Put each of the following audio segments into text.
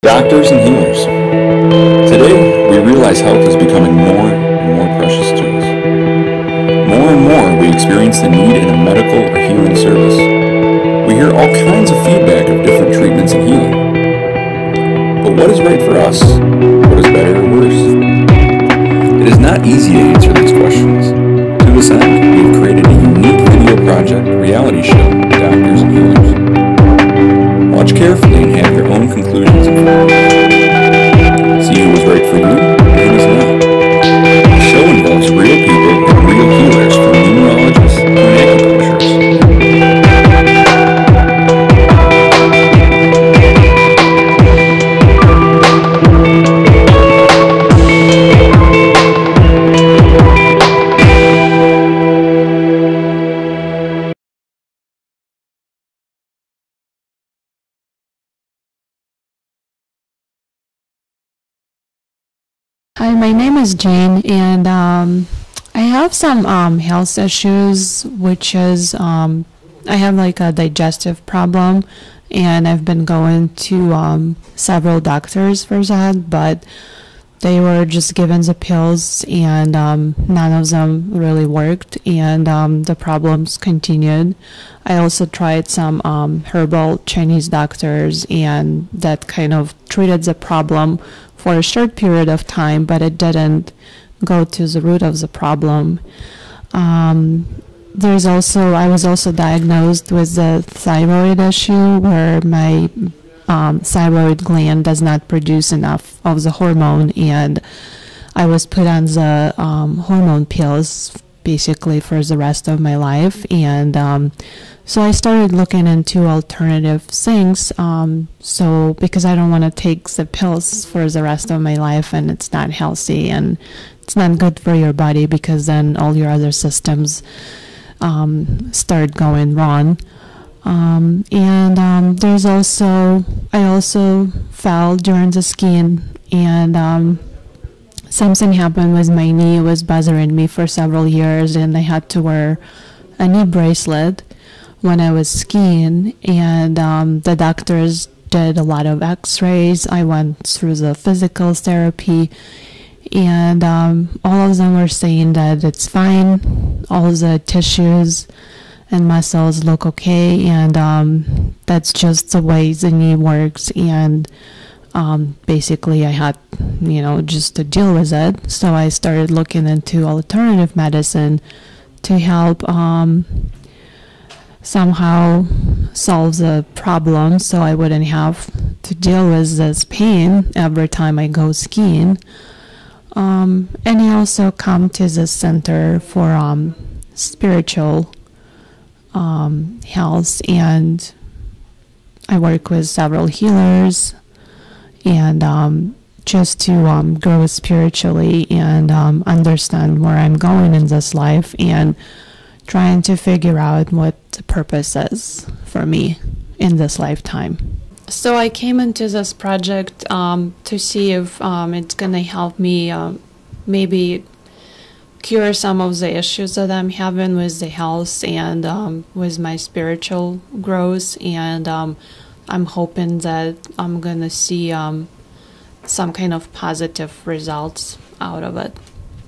Doctors and healers. Today, we realize health is becoming more and more precious to us. More and more, we experience the need in a medical or healing service. We hear all kinds of feedback of different treatments and healing. But what is right for us? What is better or worse? It is not easy to answer these questions. To this end, we have created a unique video project reality show, Doctors and Healers. Watch carefully and have your own conclusions and findings. See who was right for you and who was not. The show involves real people and real healers from numerologists to acupuncturists. Hi, my name is Jane, and I have some health issues, which is I have like a digestive problem, and I've been going to several doctors for that, but they were just given the pills, and none of them really worked, and the problems continued. I also tried some herbal Chinese doctors, and that kind of treated the problem for a short period of time, but it didn't go to the root of the problem. I was also diagnosed with the thyroid issue, where my thyroid gland does not produce enough of the hormone, and I was put on the hormone pills basically for the rest of my life. And so I started looking into alternative things, because I don't want to take the pills for the rest of my life, and it's not healthy and it's not good for your body, because then all your other systems start going wrong. I also fell during the skiing, and something happened with my knee. It was bothering me for several years, and I had to wear a knee bracelet when I was skiing, and the doctors did a lot of x-rays. I went through the physical therapy, and all of them were saying that it's fine. All the tissues and muscles look okay, and that's just the way the knee works, and basically I had, just to deal with it. So I started looking into alternative medicine to help somehow solve the problem, so I wouldn't have to deal with this pain every time I go skiing. And I also come to the center for spiritual health, and I work with several healers, and just to grow spiritually and understand where I'm going in this life, and trying to figure out what the purpose is for me in this lifetime. So I came into this project to see if it's going to help me maybe cure some of the issues that I'm having with the health and with my spiritual growth, and I'm hoping that I'm going to see some kind of positive results out of it.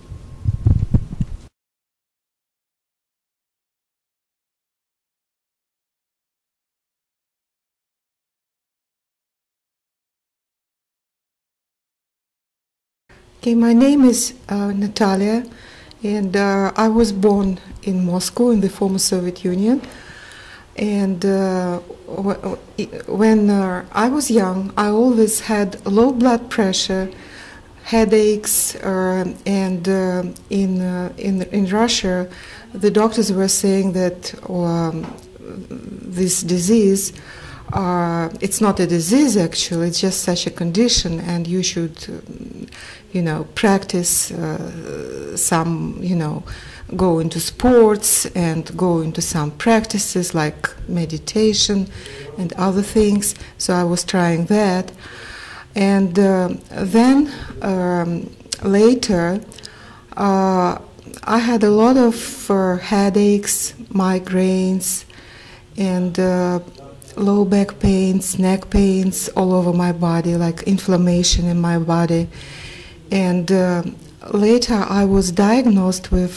Okay, my name is Natalia, and I was born in Moscow in the former Soviet Union. And when I was young, I always had low blood pressure, headaches, and in Russia, the doctors were saying that this disease, it's not a disease actually, it's just such a condition, and you should practice some, go into sports and go into some practices like meditation and other things. So I was trying that. And then later, I had a lot of headaches, migraines, and low back pains, neck pains all over my body, like inflammation in my body. And later I was diagnosed with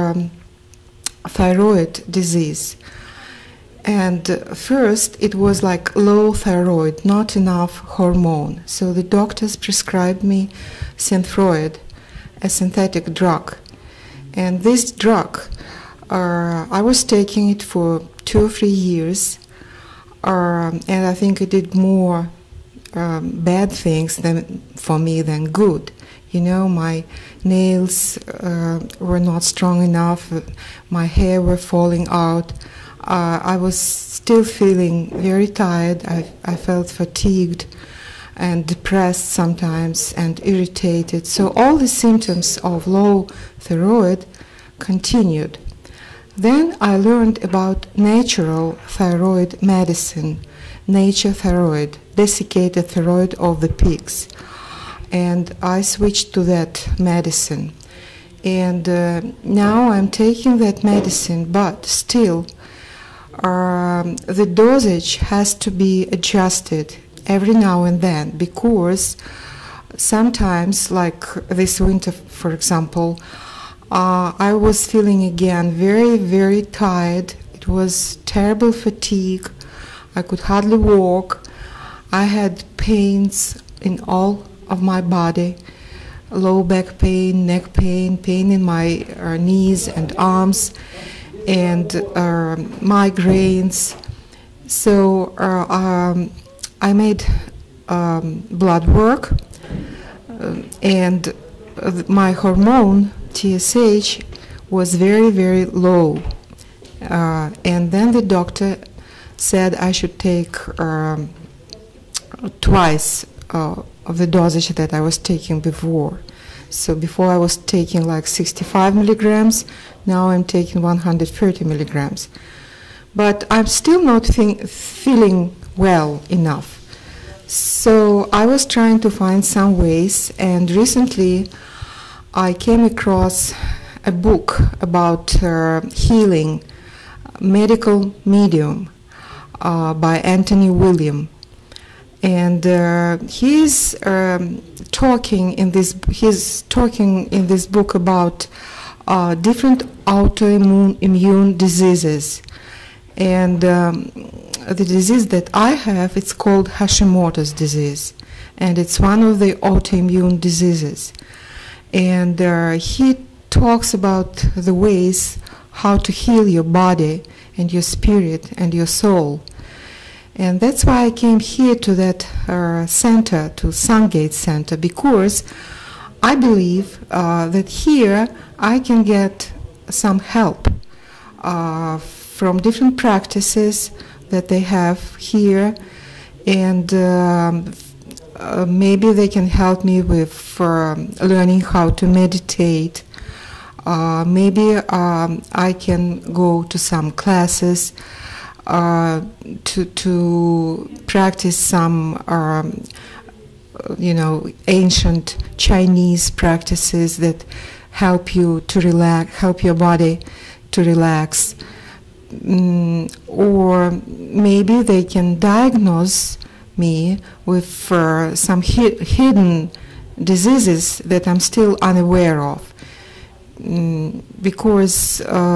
thyroid disease. And first it was like low thyroid, not enough hormone. So the doctors prescribed me Synthroid, a synthetic drug. And this drug, I was taking it for 2 or 3 years, and I think it did more bad things for me than good. You know, my nails were not strong enough, my hair were falling out. I was still feeling very tired. I felt fatigued and depressed sometimes and irritated. So all the symptoms of low thyroid continued. Then I learned about natural thyroid medicine, nature thyroid, desiccated thyroid of the pigs. And I switched to that medicine. And now I'm taking that medicine, but still the dosage has to be adjusted every now and then, because sometimes, like this winter, for example, I was feeling again very, very tired. It was terrible fatigue. I could hardly walk. I had pains in all of my body, low back pain, neck pain, pain in my knees and arms, and migraines. So I made blood work, and my hormone TSH was very, very low. And then the doctor said I should take twice of the dosage that I was taking before. So before I was taking like 65 milligrams, now I'm taking 130 milligrams. But I'm still not feeling well enough. So I was trying to find some ways, and recently I came across a book about healing, Medical Medium, by Anthony William. And he's talking in this book about different autoimmune diseases. And the disease that I have, it's called Hashimoto's disease, and it's one of the autoimmune diseases. And he talks about the ways how to heal your body and your spirit and your soul. And that's why I came here to that center, to Sungate Center, because I believe that here I can get some help from different practices that they have here, and maybe they can help me with learning how to meditate. Maybe I can go to some classes to practice some ancient Chinese practices that help you to relax, help your body to relax. Or maybe they can diagnose me with some hidden diseases that I'm still unaware of, because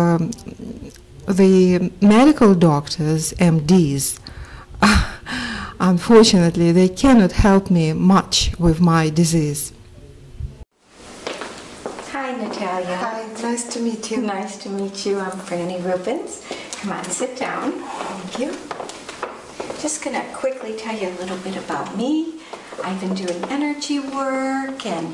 the medical doctors, MDs, unfortunately, they cannot help me much with my disease. Hi, Natalia. Hi, nice to meet you. Nice to meet you. I'm Franny Rubens. Come on, sit down. Thank you. Just going to quickly tell you a little bit about me. I've been doing energy work and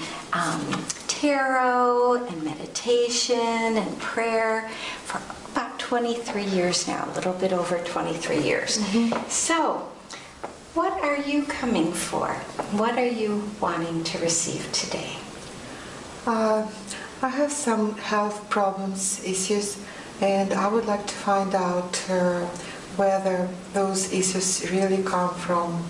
tarot and meditation and prayer for about 23 years now, a little bit over 23 years. Mm-hmm. So, what are you coming for? What are you wanting to receive today? I have some health problems, issues, and I would like to find out whether those issues really come from,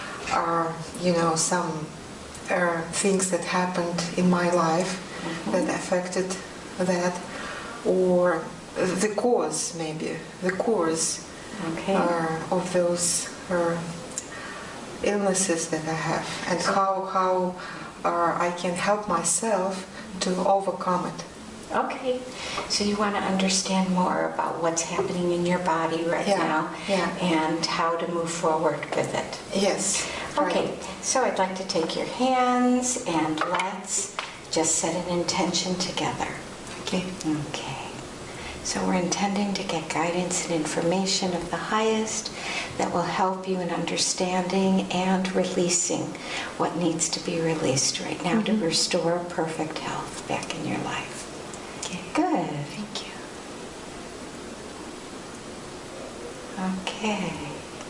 some things that happened in my life that affected that, or the cause, maybe, the cause Okay. of those illnesses that I have, and how I can help myself to overcome it. Okay, so you want to understand more about what's happening in your body right now, and how to move forward with it. Yes. Okay, Right. so I'd like to take your hands and let's just set an intention together. Okay. Okay. So we're intending to get guidance and information of the highest that will help you in understanding and releasing what needs to be released right now to restore perfect health back in your life. Okay. Good. Thank you. Okay.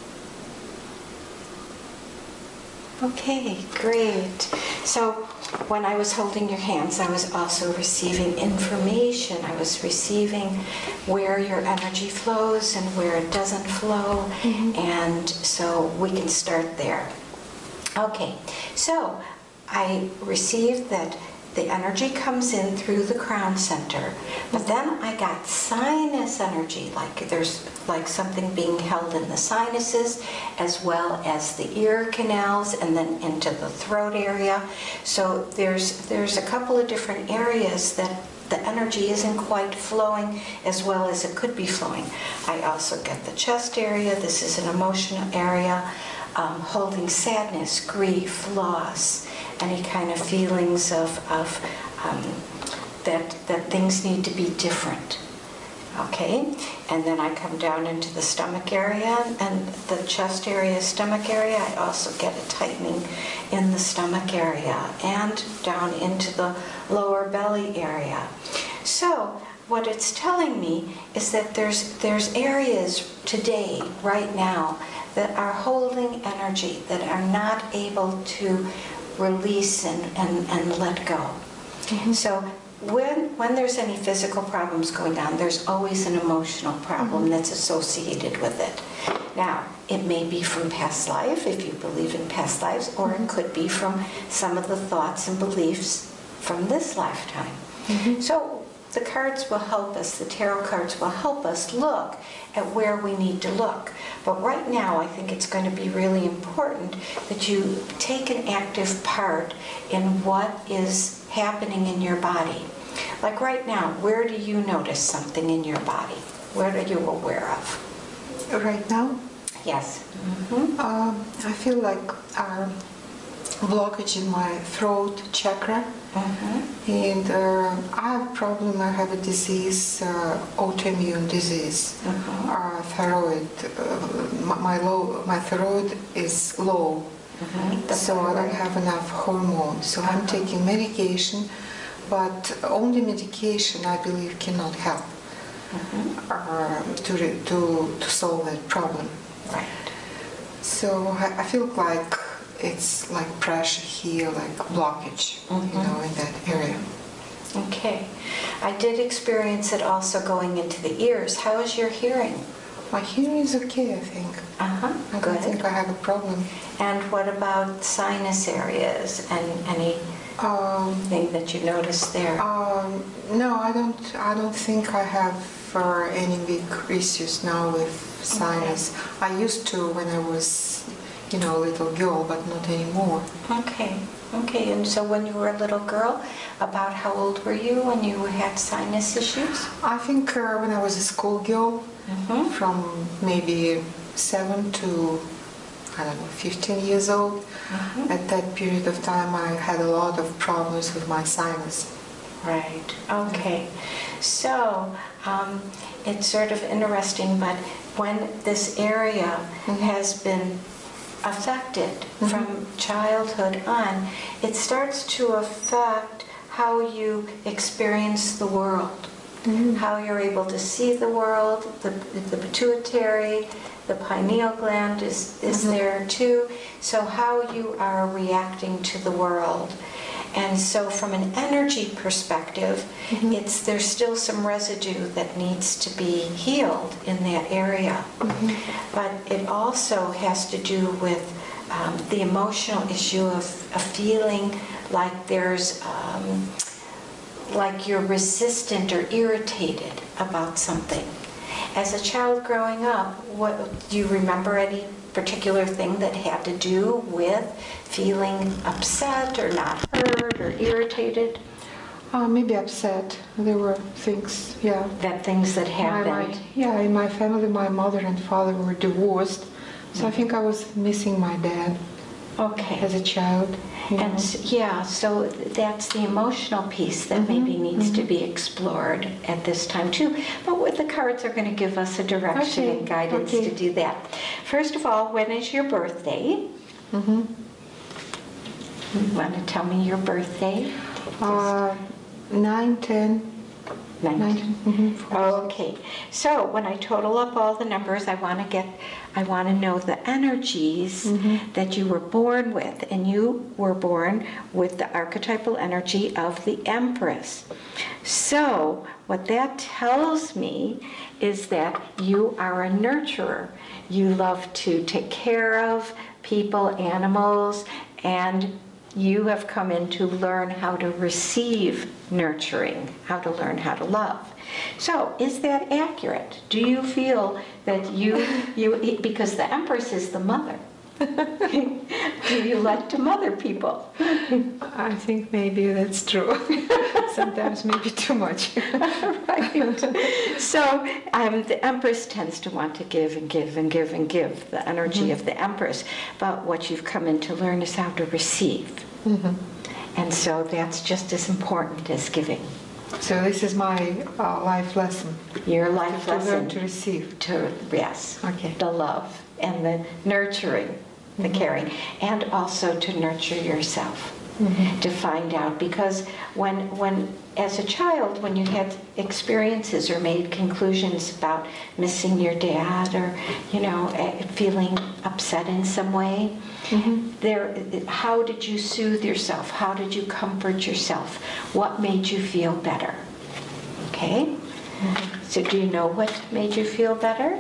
Okay, great. So when I was holding your hands, I was also receiving information. I was receiving where your energy flows and where it doesn't flow. And so we can start there. Okay, so I received that the energy comes in through the crown center, but then I got sinus energy, like there's like something being held in the sinuses, as well as the ear canals, and then into the throat area. So there's a couple of different areas that the energy isn't quite flowing as well as it could be flowing. I also get the chest area. This is an emotional area, holding sadness, grief, loss, any kind of feelings of that things need to be different. Okay, and then I come down into the stomach area and the chest area, stomach area. I also get a tightening in the stomach area and down into the lower belly area. So what it's telling me is that there's areas today, right now, that are holding energy, that are not able to release and let go. So when there's any physical problems going on, there's always an emotional problem that's associated with it. Now, it may be from past life, if you believe in past lives, or it could be from some of the thoughts and beliefs from this lifetime. So the cards will help us, the tarot cards will help us look at where we need to look. But right now, I think it's going to be really important that you take an active part in what is happening in your body. Like right now, where do you notice something in your body? What are you aware of? Right now, Yes. I feel like blockage in my throat chakra, and I have a problem. I have a disease, autoimmune disease, thyroid. My thyroid is low, so I don't have enough hormones. So I'm taking medication, but only medication, I believe, cannot help to solve that problem. Right. So I feel like it's like pressure here, like blockage, in that area. Okay. I did experience it also going into the ears. How is your hearing? My hearing is okay, I think. I Good. don't think I have a problem. And what about sinus areas and anything that you noticed there? No, I don't think I have any big issues now with sinus. I used to when I was, a little girl, but not anymore. Okay. Okay. And so when you were a little girl, about how old were you when you had sinus issues? I think when I was a schoolgirl, from maybe 7 to, 15 years old, at that period of time I had a lot of problems with my sinus. Right. Okay. So it's sort of interesting, but when this area has been affected from childhood on, it starts to affect how you experience the world, how you're able to see the world. The pituitary, the pineal gland is there too. So how you are reacting to the world. And so from an energy perspective, there's still some residue that needs to be healed in that area. But it also has to do with the emotional issue of feeling like there's, like you're resistant or irritated about something. As a child growing up, what do you remember any particular thing that had to do with feeling upset or not heard or irritated? Maybe upset. There were things, yeah. That things that happened? Yeah, in my family, my mother and father were divorced. So I think I was missing my dad as a child. And so that's the emotional piece that maybe needs to be explored at this time too. But what the cards are going to give us a direction and guidance to do that. First of all, when is your birthday? You want to tell me your birthday? 9/10. 19. Okay, so when I total up all the numbers, I want to know the energies that you were born with, and you were born with the archetypal energy of the Empress. So what that tells me is that you are a nurturer. You love to take care of people, animals, and you have come in to learn how to receive nurturing, how to learn how to love. So, is that accurate? Do you feel that you because the Empress is the mother, do you like to mother people? I think maybe that's true. Sometimes maybe too much. Right. So the Empress tends to want to give and give and give and give, the energy of the Empress. But what you've come in to learn is how to receive. And so that's just as important as giving. So this is my life lesson. Your life lesson. To learn to receive. Yes. Okay. The love and the nurturing, the caring, and also to nurture yourself. To find out, because when as a child, when you had experiences or made conclusions about missing your dad, or feeling upset in some way, how did you soothe yourself? How did you comfort yourself? What made you feel better? Okay. So do you know what made you feel better?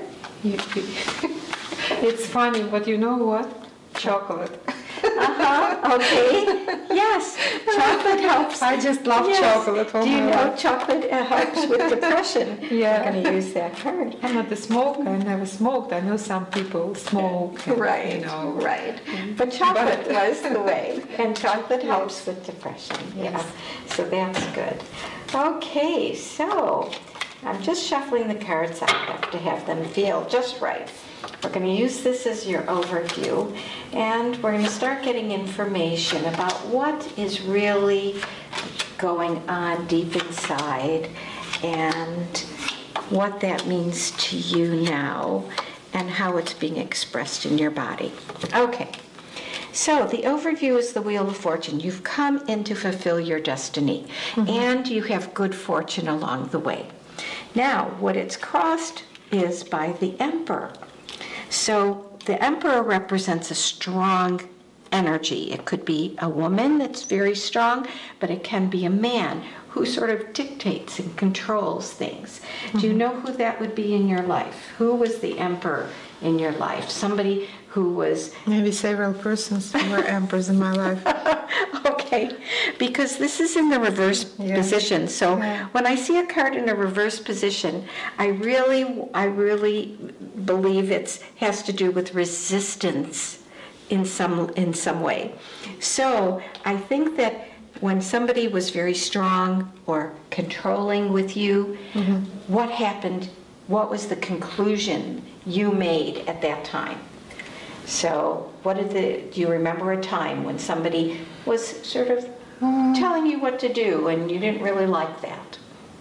It's funny, but you know what? Chocolate. Okay. Yes. Chocolate helps. I just love chocolate. Do you know chocolate helps with depression? Yeah. I'm going to use that card. I'm not a smoker. I never smoked. I know some people smoke. Right. Right. But chocolate was the way. And chocolate helps with depression. Yeah. So that's good. Okay. So I'm just shuffling the cards. I have to have them feel just right. We're going to use this as your overview, and we're going to start getting information about what is really going on deep inside and what that means to you now and how it's being expressed in your body. Okay, so the overview is the Wheel of Fortune. You've come in to fulfill your destiny, and you have good fortune along the way. Now, what it's crossed is by the Emperor. So the Emperor represents a strong energy. It could be a woman that's very strong, but it can be a man who sort of dictates and controls things. Do you know who that would be in your life? Who was the Emperor in your life? Somebody who was... Maybe several persons were emperors in my life. Okay, because this is in the reverse position. So when I see a card in a reverse position, I really believe it has to do with resistance in some way. So I think that when somebody was very strong or controlling with you, what happened? What was the conclusion you made at that time? So do you remember a time when somebody was sort of telling you what to do and you didn't really like that?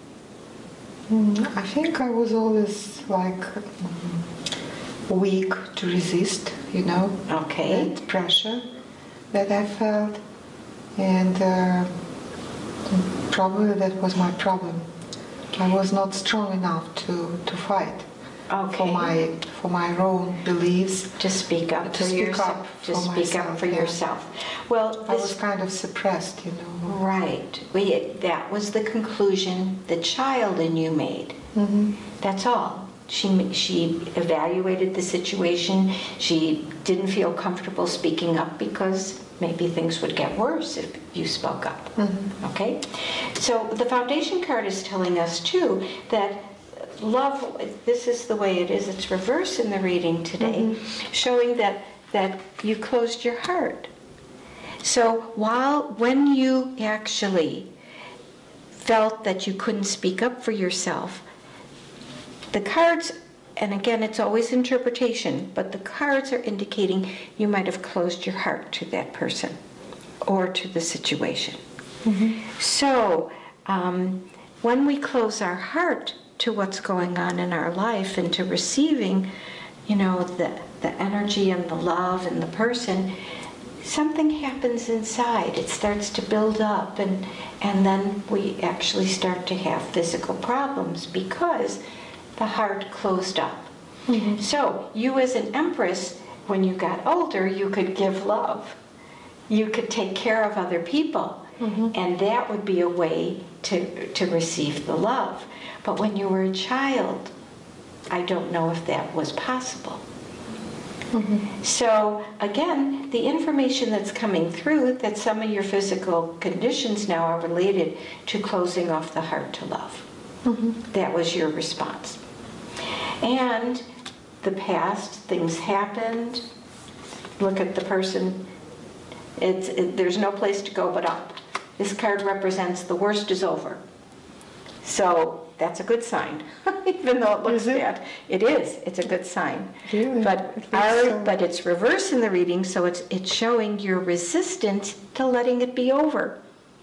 I think I was always like weak to resist, Okay. that pressure that I felt, and probably that was my problem. I was not strong enough to fight. Okay. For my own beliefs. To speak up to for speak yourself. up To for speak myself, up for yourself. Well, I was kind of suppressed, Right. That was the conclusion the child in you made. That's all. She evaluated the situation. She didn't feel comfortable speaking up because maybe things would get worse if you spoke up. Okay? So the Foundation card is telling us, too, that love, this is the way it is. It's reversed in the reading today, showing that you closed your heart. So when you actually felt that you couldn't speak up for yourself, the cards, and again, it's always interpretation, but the cards are indicating you might have closed your heart to that person or to the situation. So when we close our heart to what's going on in our life and to receiving, the energy and the love and the person, something happens inside. It starts to build up, and then we actually start to have physical problems because the heart closed up. So you as an empress, when you got older, you could give love. You could take care of other people, and that would be a way to receive the love. But when you were a child, I don't know if that was possible. So again, the information that's coming through, that some of your physical conditions now are related to closing off the heart to love. That was your response. And the past, things happened. Look at the person. There's no place to go but up. This card represents the worst is over. So that's a good sign, even though it looks bad. It is. It's a good sign. Really? But it's reversed in the reading, so it's showing you're resistant to letting it be over.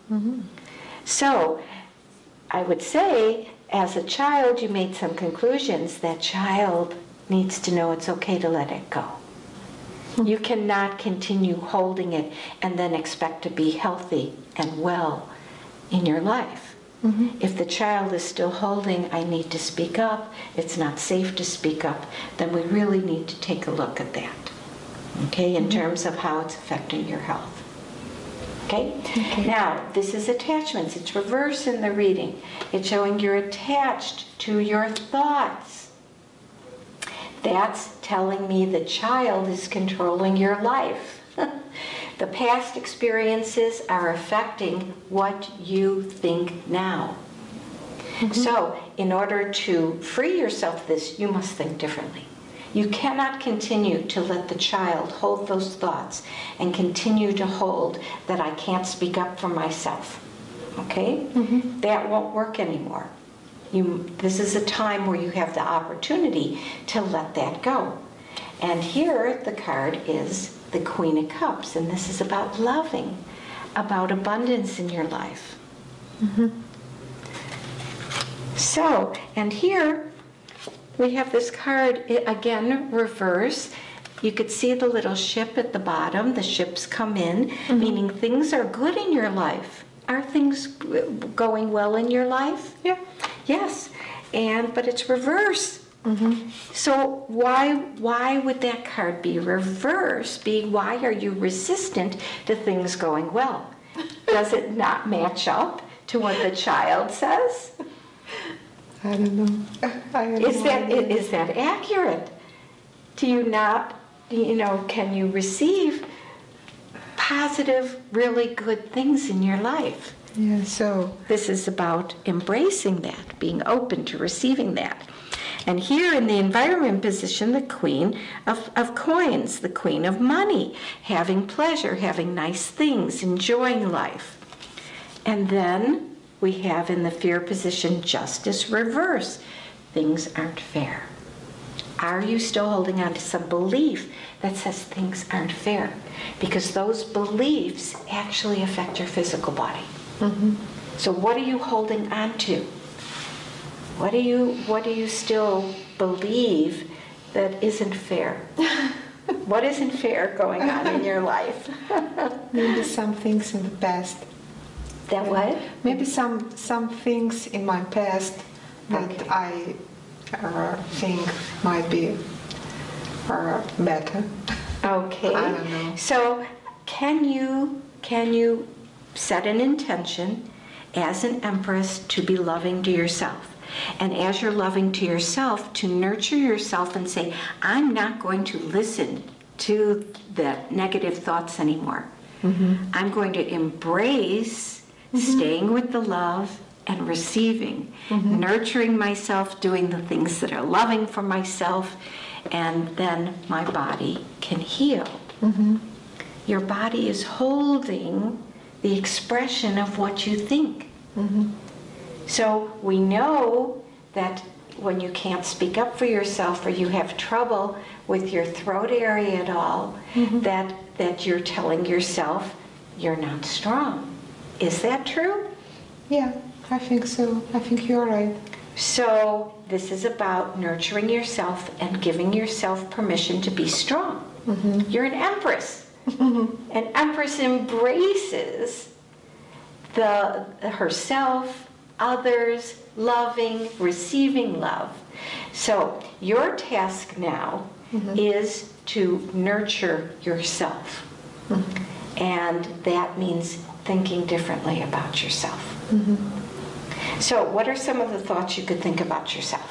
So I would say, as a child, you made some conclusions. That child needs to know it's okay to let it go. You cannot continue holding it and then expect to be healthy and well in your life. If the child is still holding, I need to speak up, it's not safe to speak up, then we really need to take a look at that, okay, in terms of how it's affecting your health. Okay? Now, this is attachments. It's reverse in the reading. It's showing you're attached to your thoughts. That's telling me the child is controlling your life. The past experiences are affecting what you think now. So, in order to free yourself of this, you must think differently. You cannot continue to let the child hold those thoughts and continue to hold that I can't speak up for myself. Okay? That won't work anymore. This is a time where you have the opportunity to let that go. And here the card is the Queen of Cups, and this is about loving, about abundance in your life. So, and here we have this card, again, reverse. You could see the little ship at the bottom. The ships come in, meaning things are good in your life. Are things going well in your life? Yeah. Yes, but it's reverse. So why would that card be reverse? Why are you resistant to things going well? Does it not match up to what the child says? I don't know. Is that accurate? Do you not, can you receive positive, really good things in your life? Yeah, so this is about embracing that, being open to receiving that. And here in the environment position, the Queen of Coins, the Queen of Money, having pleasure, having nice things, enjoying life. And then we have in the Fear position, Justice reverse. Things aren't fair. Are you still holding on to some belief that says things aren't fair? Because those beliefs actually affect your physical body. So what are you holding on to? What do you still believe that isn't fair? What isn't fair going on in your life? maybe some things in the past. That what? Maybe some things in my past that I think might be better. Okay. I don't know. So can you set an intention as an Empress to be loving to yourself? And as you're loving to yourself, to nurture yourself and say, I'm not going to listen to the negative thoughts anymore. I'm going to embrace staying with the love and receiving, nurturing myself, doing the things that are loving for myself, and then my body can heal. Your body is holding the expression of what you think. So we know that when you can't speak up for yourself or you have trouble with your throat area at all, that you're telling yourself you're not strong. Is that true? Yeah, I think so. I think you're right. So this is about nurturing yourself and giving yourself permission to be strong. You're an empress. An empress embraces herself, others, loving, receiving love. So your task now is to nurture yourself. And that means thinking differently about yourself. So what are some of the thoughts you could think about yourself?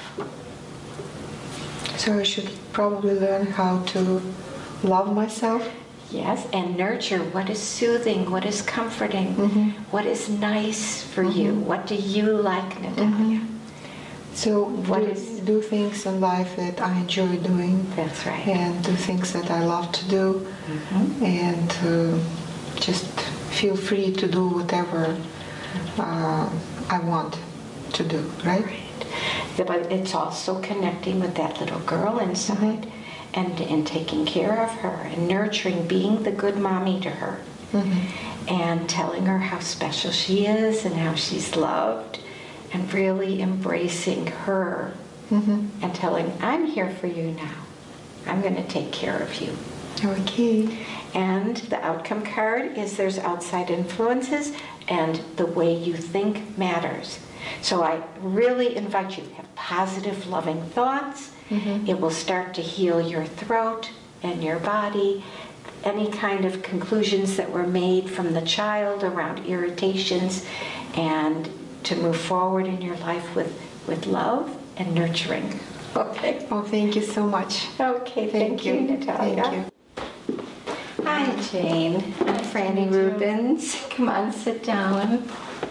So I should probably learn how to love myself. Yes, and nurture what is soothing, what is comforting, what is nice for you. What do you like, Natalia? So do things in life that I enjoy doing. That's right. And do things that I love to do. And just feel free to do whatever I want to do, right? But it's also connecting with that little girl inside and taking care of her and nurturing, being the good mommy to her and telling her how special she is and how she's loved and really embracing her and telling, I'm here for you now. I'm going to take care of you. Okay. And the outcome card is there's outside influences and the way you think matters. So I really invite you to have positive, loving thoughts. It will start to heal your throat and your body. Any kind of conclusions that were made from the child around irritations, and to move forward in your life with love and nurturing. Okay. Oh, thank you so much. Okay, thank you, Natalia. Thank you. Hi, Jane. I'm Franny Rubens. Come on, sit down.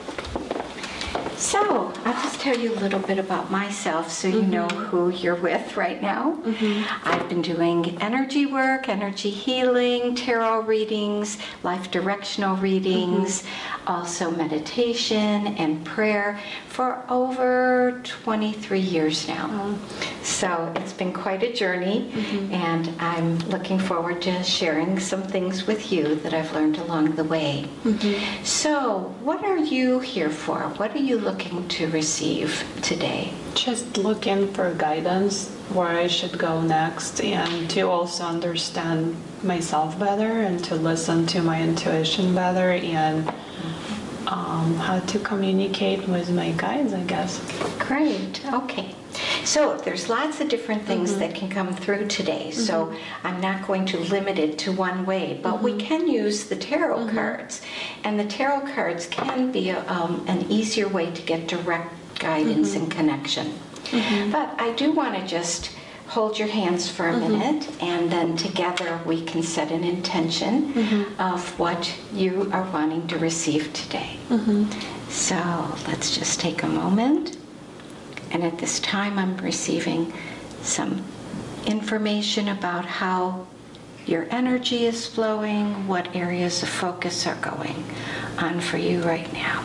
So, I'll just tell you a little bit about myself so you know who you're with right now. I've been doing energy work, energy healing, tarot readings, life directional readings, also meditation and prayer for over 23 years now. So, it's been quite a journey, and I'm looking forward to sharing some things with you that I've learned along the way. So, what are you here for? What are you looking to receive today? Just looking for guidance where I should go next, and to also understand myself better and to listen to my intuition better, and how to communicate with my guides, I guess. Great. Okay. So there's lots of different things that can come through today. So I'm not going to limit it to one way, but we can use the tarot cards. And the tarot cards can be an easier way to get direct guidance and connection. But I do want to just hold your hands for a minute, and then together we can set an intention of what you are wanting to receive today. So let's just take a moment. And at this time, I'm receiving some information about how your energy is flowing, what areas of focus are going on for you right now.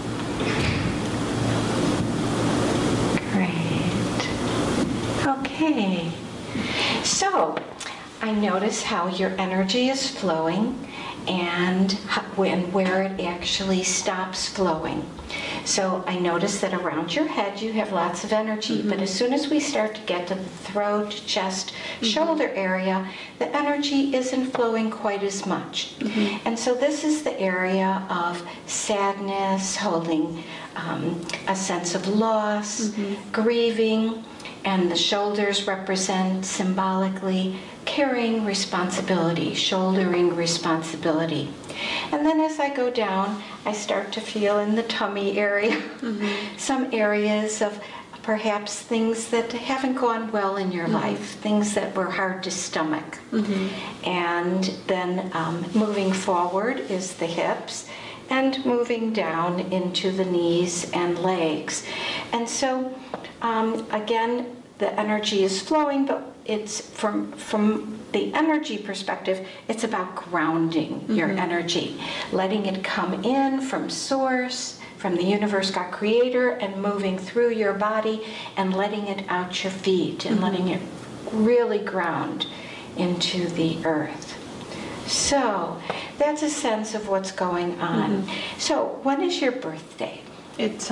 Great. Okay. So, I notice how your energy is flowing and where it actually stops flowing. So I notice that around your head you have lots of energy, but as soon as we start to get to the throat, chest, shoulder area, the energy isn't flowing quite as much. And so this is the area of sadness, holding a sense of loss, grieving, and the shoulders represent symbolically carrying responsibility, shouldering responsibility. And then as I go down, I start to feel in the tummy area some areas of perhaps things that haven't gone well in your life, things that were hard to stomach. And then moving forward is the hips, and moving down into the knees and legs. And so, again, the energy is flowing, but it's from the energy perspective, it's about grounding your energy, letting it come in from source, from the universe, God creator, and moving through your body and letting it out your feet and letting it really ground into the earth. So that's a sense of what's going on. So when is your birthday? It's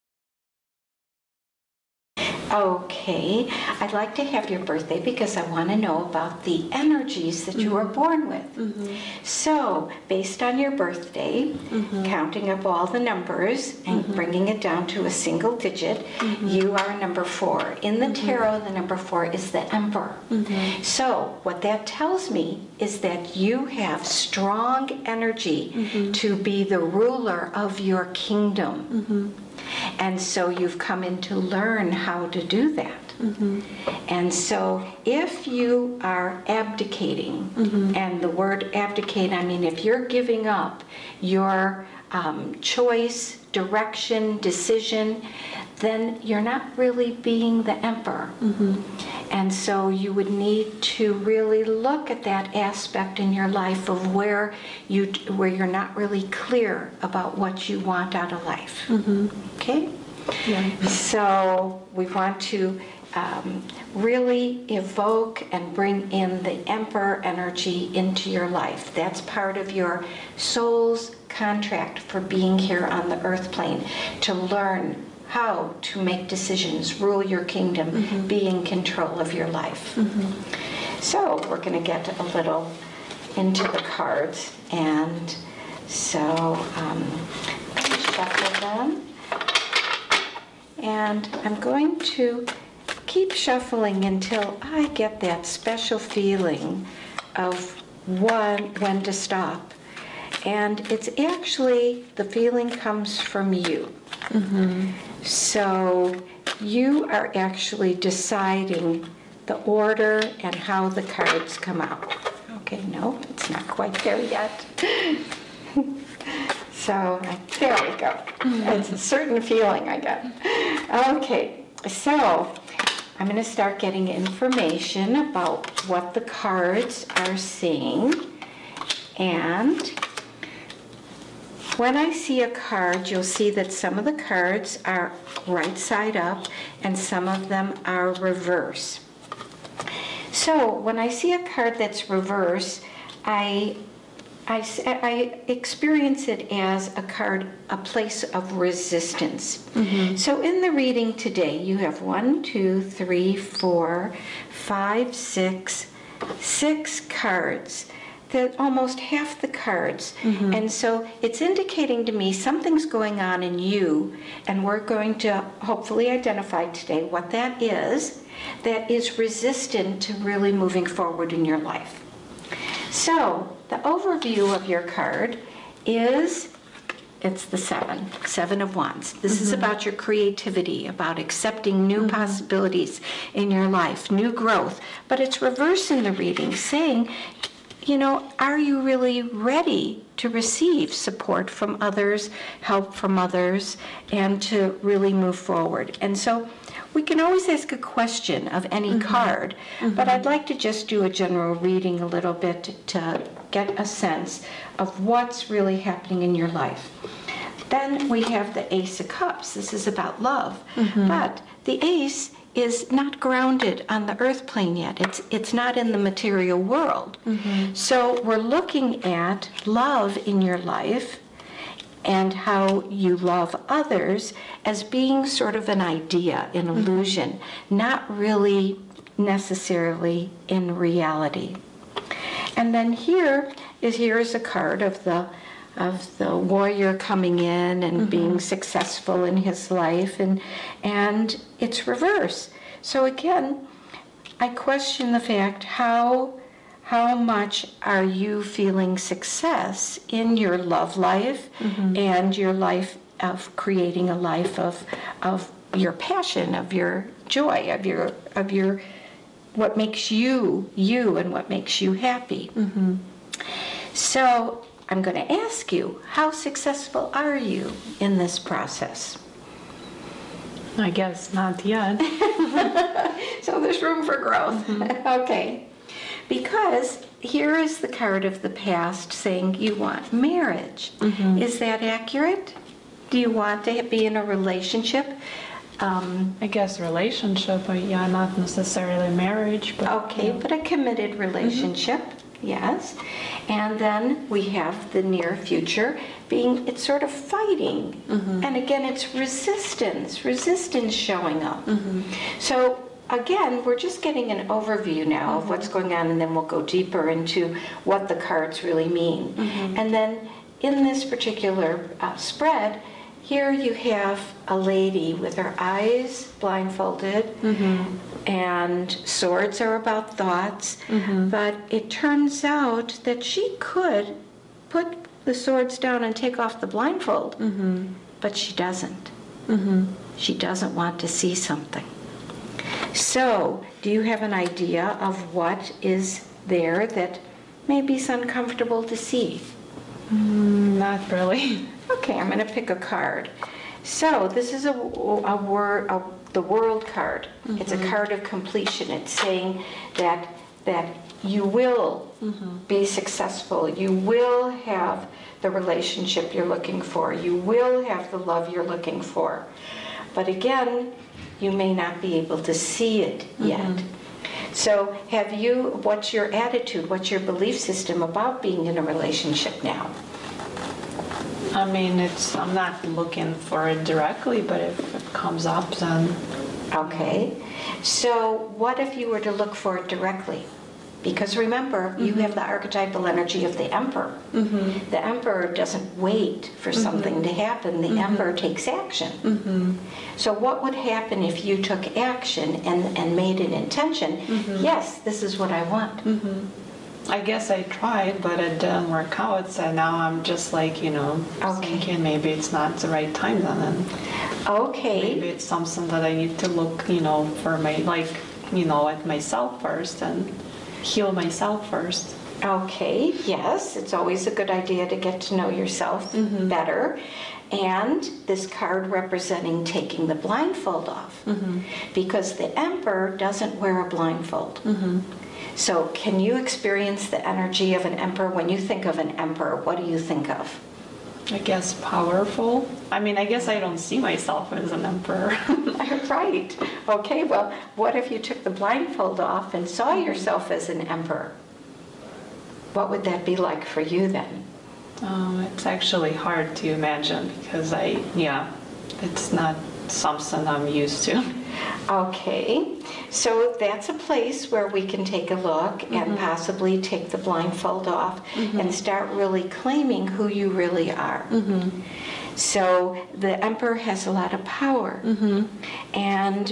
Okay, I'd like to have your birthday because I want to know about the energies that you were born with. So, based on your birthday, counting up all the numbers and bringing it down to a single digit, you are number 4. In the tarot, the number 4 is the Emperor. So, what that tells me is that you have strong energy to be the ruler of your kingdom. And so you've come in to learn how to do that. And so if you are abdicating, and the word abdicate, I mean if you're giving up your choice, direction, decision, then you're not really being the emperor. And so you would need to really look at that aspect in your life of where you're not really clear about what you want out of life. Okay? So we want to really evoke and bring in the emperor energy into your life. That's part of your soul's contract for being here on the earth plane, to learn how to make decisions, rule your kingdom, be in control of your life. So we're going to get a little into the cards, and so shuffle them. And I'm going to keep shuffling until I get that special feeling of when to stop. And it's actually, the feeling comes from you. So you are actually deciding the order and how the cards come out. Okay, no, it's not quite there yet. So there we go. It's a certain feeling I get. Okay, so I'm going to start getting information about what the cards are saying. And when I see a card, you'll see that some of the cards are right side up and some of them are reverse. So when I see a card that's reverse, I experience it as a card, a place of resistance. So in the reading today, you have 1, 2, 3, 4, 5, 6 cards. That almost half the cards. And so it's indicating to me something's going on in you, and we're going to hopefully identify today what that is resistant to really moving forward in your life. So the overview of your card is, it's the 7 of Wands. This is about your creativity, about accepting new possibilities in your life, new growth. But it's reverse in the reading, saying, you know, are you really ready to receive support from others, help from others, and to really move forward? And so we can always ask a question of any card, but I'd like to just do a general reading a little bit to get a sense of what's really happening in your life. Then we have the Ace of Cups. This is about love, but the Ace is not grounded on the earth plane yet. It's not in the material world. So we're looking at love in your life and how you love others as being sort of an idea, an illusion, not really necessarily in reality. And then here is a card of the warrior coming in and being successful in his life, and it's reverse. So again, I question the fact, how much are you feeling success in your love life and your life of creating a life of your passion, of your joy, of your what makes you and what makes you happy. So I'm going to ask you, how successful are you in this process? I guess not yet. So there's room for growth. Okay. Because here is the card of the past saying you want marriage. Is that accurate? Do you want to be in a relationship? I guess relationship, but yeah, not necessarily marriage. But, Okay, but a committed relationship, yes. And then we have the near future being, it's sort of fighting. And again, it's resistance showing up. So again, we're just getting an overview now of what's going on, and then we'll go deeper into what the cards really mean. And then in this particular spread, here you have a lady with her eyes blindfolded, and swords are about thoughts, but it turns out that she could put the swords down and take off the blindfold, but she doesn't. She doesn't want to see something. So, do you have an idea of what is there that maybe is uncomfortable to see? not really. Okay, I'm going to pick a card. So this is the World card. It's a card of completion. It's saying that you will be successful. You will have the relationship you're looking for. You will have the love you're looking for. But again, you may not be able to see it yet. So what's your attitude? What's your belief system about being in a relationship now? I mean, I'm not looking for it directly, but if it comes up, then... Okay. So what if you were to look for it directly? Because remember, you have the archetypal energy of the Emperor. The Emperor doesn't wait for something to happen. The Emperor takes action. So what would happen if you took action and made an intention? Yes, this is what I want. I guess I tried, but it didn't work out. So now I'm just like, thinking maybe it's not the right time then. Okay. Maybe it's something that I need to look, for my, at myself first and heal myself first. Okay, yes, it's always a good idea to get to know yourself better. And this card representing taking the blindfold off. Because the Emperor doesn't wear a blindfold. So can you experience the energy of an Emperor? When you think of an Emperor, what do you think of? I guess powerful. I mean, I guess I don't see myself as an emperor. Right. Okay, well, what if you took the blindfold off and saw yourself as an emperor? What would that be like for you then? It's actually hard to imagine because it's not something I'm used to. Okay, so that's a place where we can take a look and possibly take the blindfold off and start really claiming who you really are. So the Emperor has a lot of power, and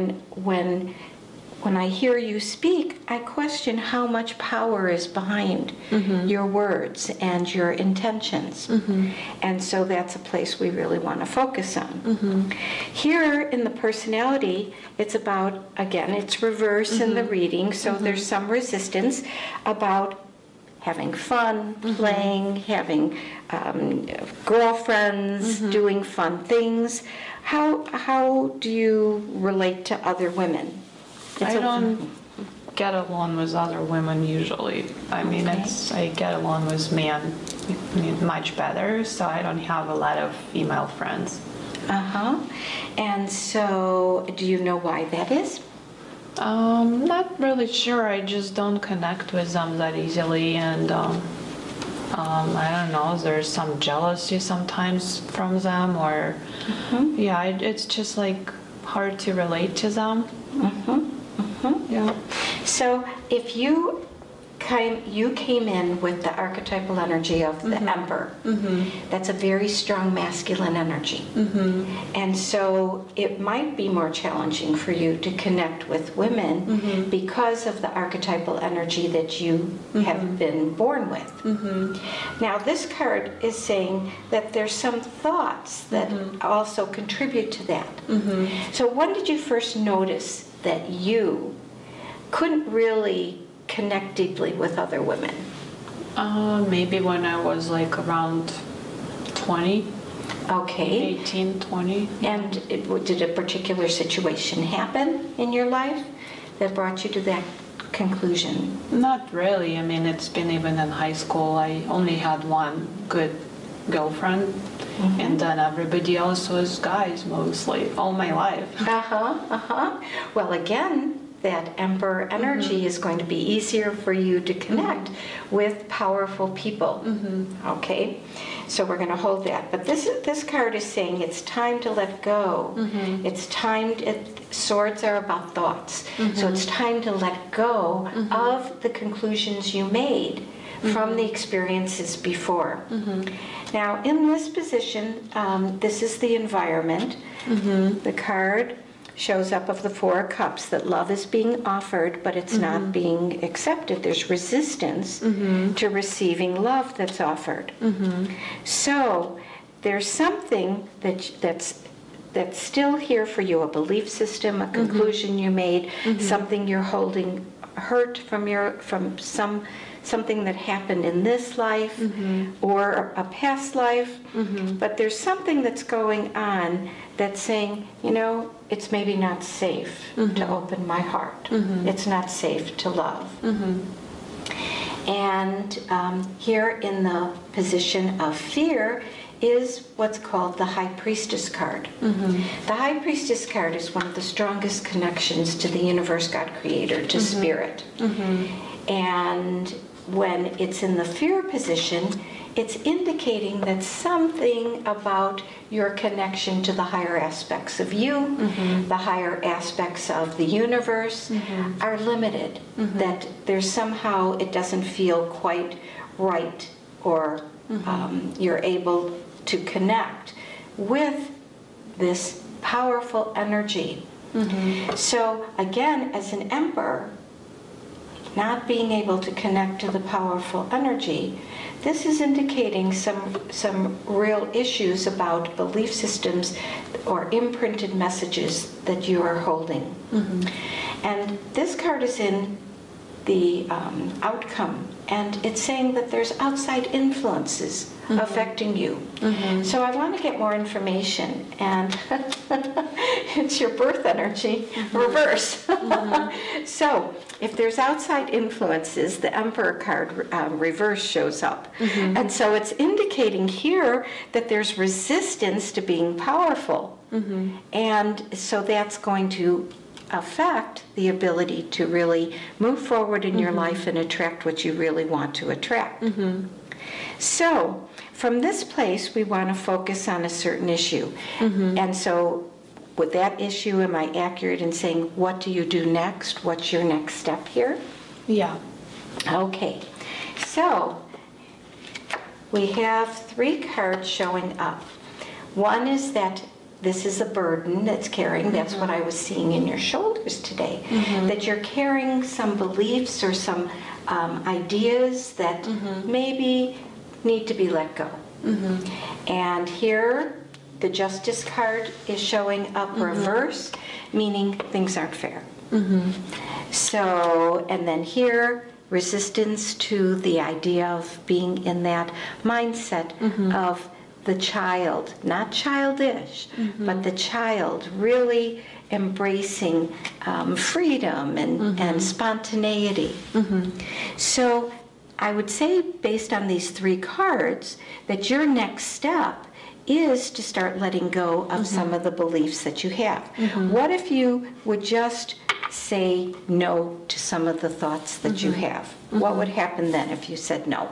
when I hear you speak, I question how much power is behind your words and your intentions. And so that's a place we really want to focus on. Here in the personality, it's about, again, it's reverse in the reading, so there's some resistance about having fun, playing, having girlfriends, doing fun things. How do you relate to other women? I don't get along with other women usually. I mean, I get along with men much better, so I don't have a lot of female friends. And so, do you know why that is? Not really sure. I just don't connect with them that easily, and I don't know. There's some jealousy sometimes from them, or it's just like hard to relate to them. Yeah. So if you came in with the archetypal energy of the Emperor, that's a very strong masculine energy. And so it might be more challenging for you to connect with women because of the archetypal energy that you have been born with. Now this card is saying that there's some thoughts that also contribute to that. So when did you first notice that you couldn't really connect deeply with other women? Maybe when I was like around 20, Okay. 18, 20. And did a particular situation happen in your life that brought you to that conclusion? Not really. I mean, it's been even in high school. I only had one good girlfriend, and then everybody else was guys mostly, all my life. Well, again, that Emperor energy is going to be easier for you to connect with powerful people. Okay, so we're going to hold that. But this card is saying it's time to let go. It's time. Swords are about thoughts, so it's time to let go of the conclusions you made from the experiences before. Now, in this position, this is the environment. The card shows up of the Four of Cups, that love is being offered, but it's not being accepted. There's resistance to receiving love that's offered. So there's something that's still here for you, a belief system, a conclusion you made, something you're holding hurt from something that happened in this life or a past life. But there's something that's going on that's saying, you know, it's maybe not safe to open my heart. It's not safe to love. And here in the position of fear is what's called the High Priestess card. The High Priestess card is one of the strongest connections to the universe, God Creator, to Spirit. And when it's in the fear position, it's indicating that something about your connection to the higher aspects of you, the higher aspects of the universe, are limited. That there's somehow, it doesn't feel quite right, or you're able to connect with this powerful energy. So again, as an Emperor, not being able to connect to the powerful energy, this is indicating some real issues about belief systems or imprinted messages that you are holding. And this card is in the outcome, and it's saying that there's outside influences affecting you. So I want to get more information, and it's your birth energy reverse. So if there's outside influences, the Emperor card reverse shows up. And so it's indicating here that there's resistance to being powerful. And so that's going to affect the ability to really move forward in your life and attract what you really want to attract. So from this place, we want to focus on a certain issue. And so with that issue, am I accurate in saying, what do you do next? What's your next step here? Yeah. Okay. So we have 3 cards showing up. One is that this is a burden that's carrying. That's what I was seeing in your shoulders today. That you're carrying some beliefs or some ideas that maybe need to be let go. And here, the Justice card is showing up reverse, meaning things aren't fair. So, and then here, resistance to the idea of being in that mindset of the child, not childish, but the child really embracing freedom and spontaneity. So I would say, based on these 3 cards, that your next step is to start letting go of some of the beliefs that you have. What if you would just say no to some of the thoughts that you have? What would happen then if you said no?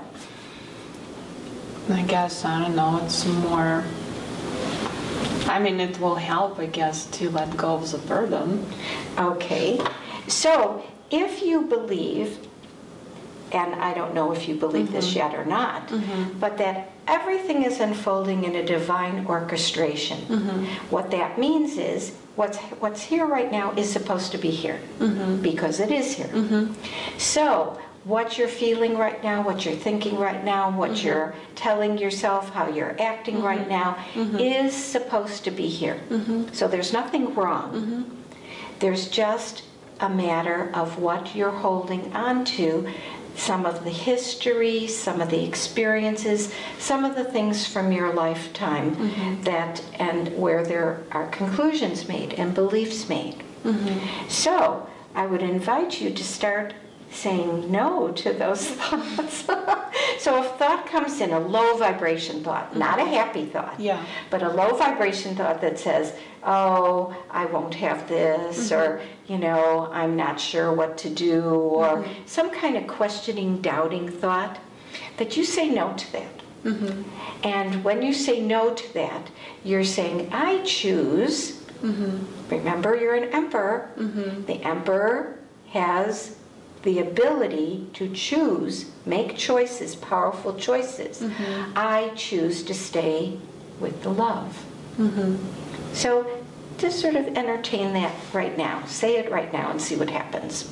I guess, I don't know, it's more, I mean, it will help, I guess, to let go of the burden. Okay, so if you believe, and I don't know if you believe this yet or not, but that everything is unfolding in a divine orchestration. What that means is what's here right now is supposed to be here, because it is here. So what you're feeling right now, what you're thinking right now, what you're telling yourself, how you're acting right now, is supposed to be here. So there's nothing wrong. There's just a matter of what you're holding on to some of the history, some of the experiences, some of the things from your lifetime that, and where there are conclusions made and beliefs made. So I would invite you to start saying no to those thoughts. So if thought comes in, a low vibration thought, not a happy thought, but a low vibration thought that says, oh, I won't have this, or, you know, I'm not sure what to do, or some kind of questioning, doubting thought, that you say no to that. And when you say no to that, you're saying, I choose. Remember, you're an emperor. The emperor has the ability to choose, make choices, powerful choices. I choose to stay with the love. So just sort of entertain that right now. Say it right now and see what happens.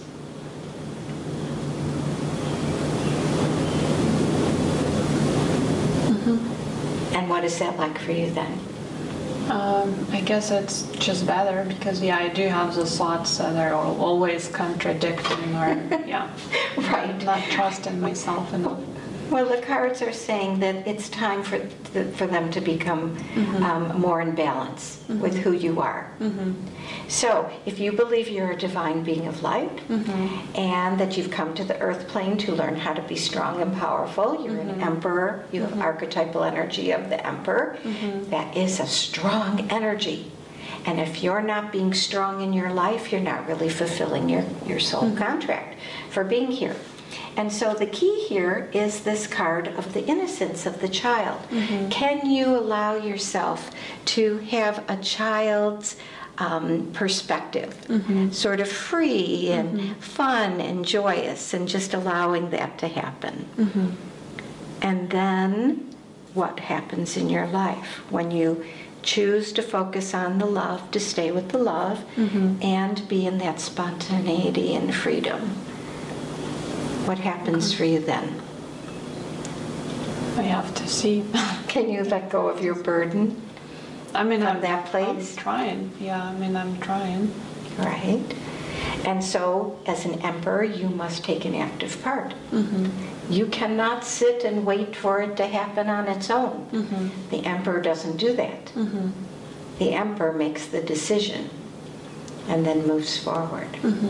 And what is that like for you then? I guess it's just better because, yeah, I do have those thoughts that are always contradicting or, Right. not trusting myself enough. Well, the cards are saying that it's time for them to become more in balance with who you are. So, if you believe you're a divine being of light and that you've come to the earth plane to learn how to be strong and powerful, you're an emperor, you have archetypal energy of the emperor, that is a strong energy. And if you're not being strong in your life, you're not really fulfilling your soul contract for being here. And so the key here is this card of the innocence of the child. Can you allow yourself to have a child's perspective, sort of free and fun and joyous, and just allowing that to happen? And then what happens in your life when you choose to focus on the love, to stay with the love, and be in that spontaneity and freedom? What happens for you then? I have to see. Can you let go of your burden? I mean, from that place? I'm trying. Yeah, I mean, I'm trying. Right. And so, as an emperor, you must take an active part. You cannot sit and wait for it to happen on its own. The emperor doesn't do that. The emperor makes the decision and then moves forward.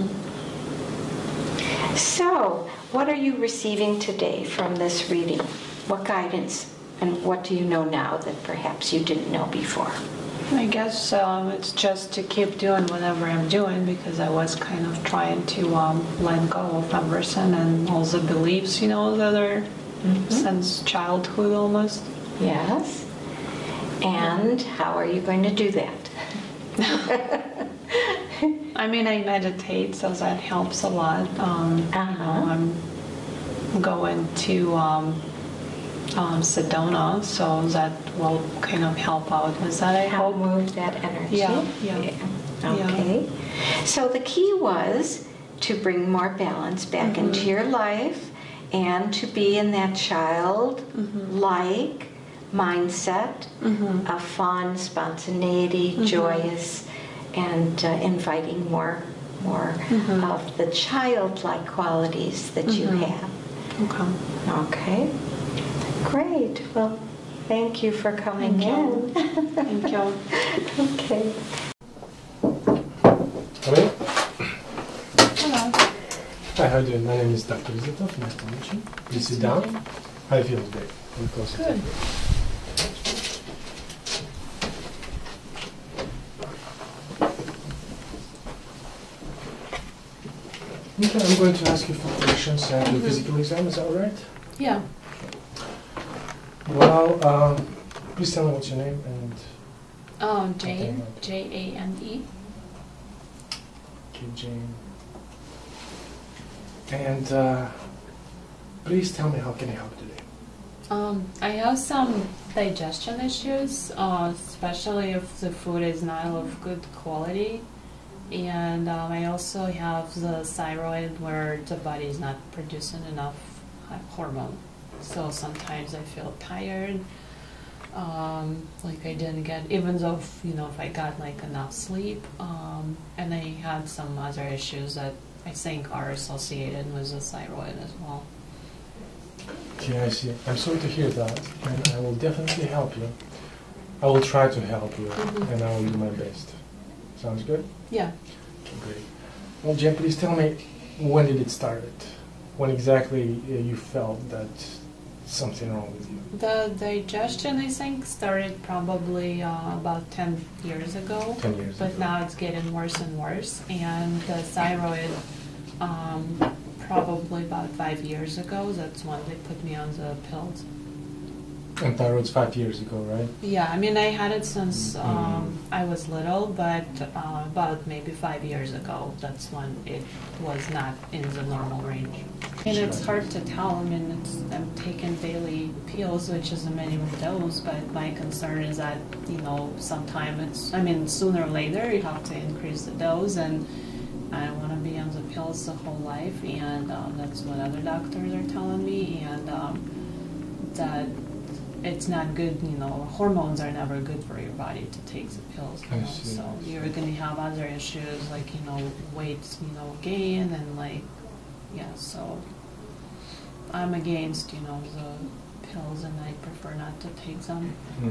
So, what are you receiving today from this reading? What guidance and what do you know now that perhaps you didn't know before? I guess it's just to keep doing whatever I'm doing because I was kind of trying to let go of Emerson and all the beliefs, you know, that are since childhood almost. Yes. And how are you going to do that? I mean, I meditate, so that helps a lot. You know, I'm going to Sedona, so that will kind of help out with that, I hope. Move that energy. Yeah. Okay. So the key was to bring more balance back into your life and to be in that child-like mindset of fun, spontaneity, joyous, and inviting more of the childlike qualities that you have. Okay. Great. Well, thank you for coming in. Thank you. Okay. Hello. Hello. Hi, how are you doing? My name is Dr. Izatov. Nice to meet you. Please sit down. How do you feel today? Good. Okay, I'm going to ask you for questions and the physical exam. Is that all right? Yeah. Well, please tell me what's your name and... Jane, Jane. Okay, Jane. And please tell me how can I help you today? I have some digestion issues, especially if the food is not of good quality. And I also have the thyroid where the body is not producing enough hormone. So sometimes I feel tired, like I didn't get, even though, if I got like enough sleep, and I had some other issues that I think are associated with the thyroid as well. Okay, I see. I'm sorry to hear that, and I will definitely help you. I will try to help you, and I will do my best. Sounds good? Yeah. Okay, great. Well, Jen, please tell me, when did it start? When exactly you felt that something wrong with you? The digestion, I think, started probably about 10 years ago. 10 years But ago. now it's getting worse and worse. And the thyroid, probably about 5 years ago, that's when they put me on the pills. And thyroid's 5 years ago, right? Yeah, I mean, I had it since I was little, but about maybe 5 years ago, that's when it was not in the normal range. And it's hard to tell. I mean, I'm taking daily pills, which is a minimum dose, but my concern is that, you know, sometime sooner or later you have to increase the dose, and I don't want to be on the pills the whole life, and that's what other doctors are telling me, and that it's not good, you know, hormones are never good for your body to take the pills, you know, so you're going to have other issues like, you know, weight, you know, gain, and like, yeah, so I'm against, you know, the pills, and I prefer not to take them.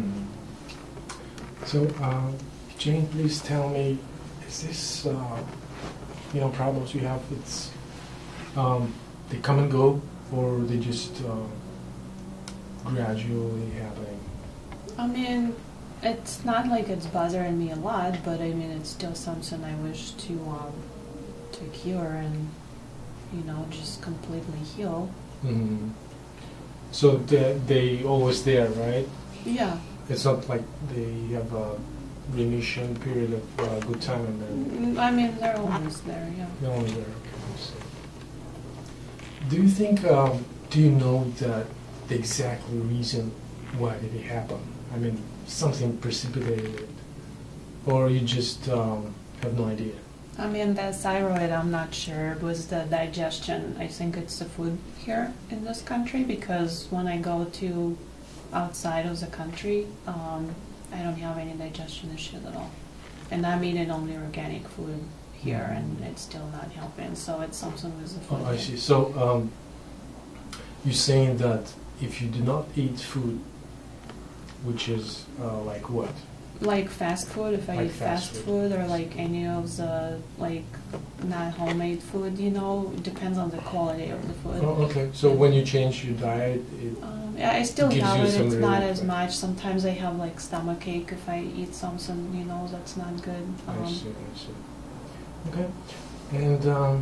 So, Jane, please tell me, is this, you know, problems you have, it's, they come and go, or they just gradually happening? I mean, it's not like it's bothering me a lot, but I mean, it's still something I wish to cure and, you know, just completely heal. Mm-hmm. So they always there, right? Yeah. It's not like they have a remission period of good time and then I mean, they're always there, yeah. they're only there. Okay, I see. Do you think, do you know the exact reason why did it happen? I mean, something precipitated it, or you just have no idea? I mean, the thyroid, I'm not sure. It was the digestion. I think it's the food here in this country, because when I go to outside of the country, I don't have any digestion issues at all. And I'm eating only organic food here, and it's still not helping. So it's something with the food. Oh, I see. So you're saying that if you do not eat food, which is like what? Like fast food, if I Like eat fast food, or like any of the like not homemade food, you know, it depends on the quality of the food. Oh, okay. So when you change your diet, Yeah, I still gives have you it. some It's not relief, as right? much. Sometimes I have like stomach ache if I eat something, you know, that's not good. I see, I see. Okay. And do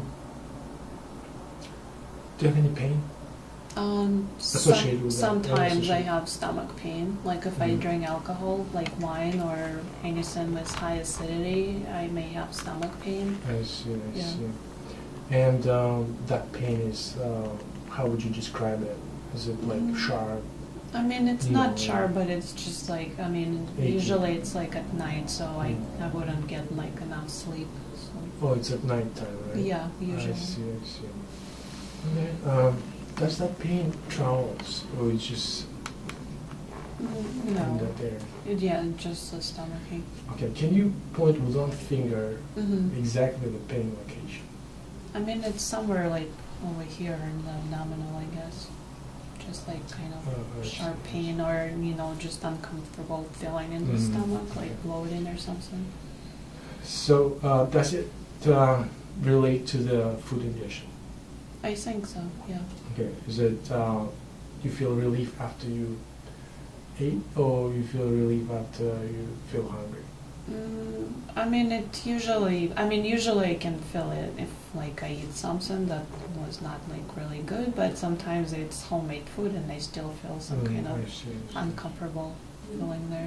you have any pain? Associated with that, sometimes I associated. have stomach pain. Like if I Mhm. drink alcohol, like wine or anything with high acidity, I may have stomach pain. I see, I Yeah. see. And that pain is, how would you describe it? Is it like sharp? I mean, it's You not know, sharp, but it's just like, I mean, Achy. usually it's like at night, so I wouldn't get like enough sleep. So. Oh, it's at night time, right? Yeah, usually. I see, I see. Okay. Does that pain travels, or it's just in No. that area? Yeah, just the stomach ache. Okay, can you point with one finger Mm-hmm. exactly the pain location? I mean, it's somewhere like over here in the abdominal, I guess. Just like kind of I see. sharp pain, or, you know, just uncomfortable feeling in the Mhm. stomach, like bloating or something. So, does it relate to the food ingestion? I think so, yeah. Okay, is it you feel relief after you ate, or you feel relief after you feel hungry? I mean, usually I can feel it if like I eat something that was not like really good, but sometimes it's homemade food and I still feel some kind I of see, I see. uncomfortable feeling there.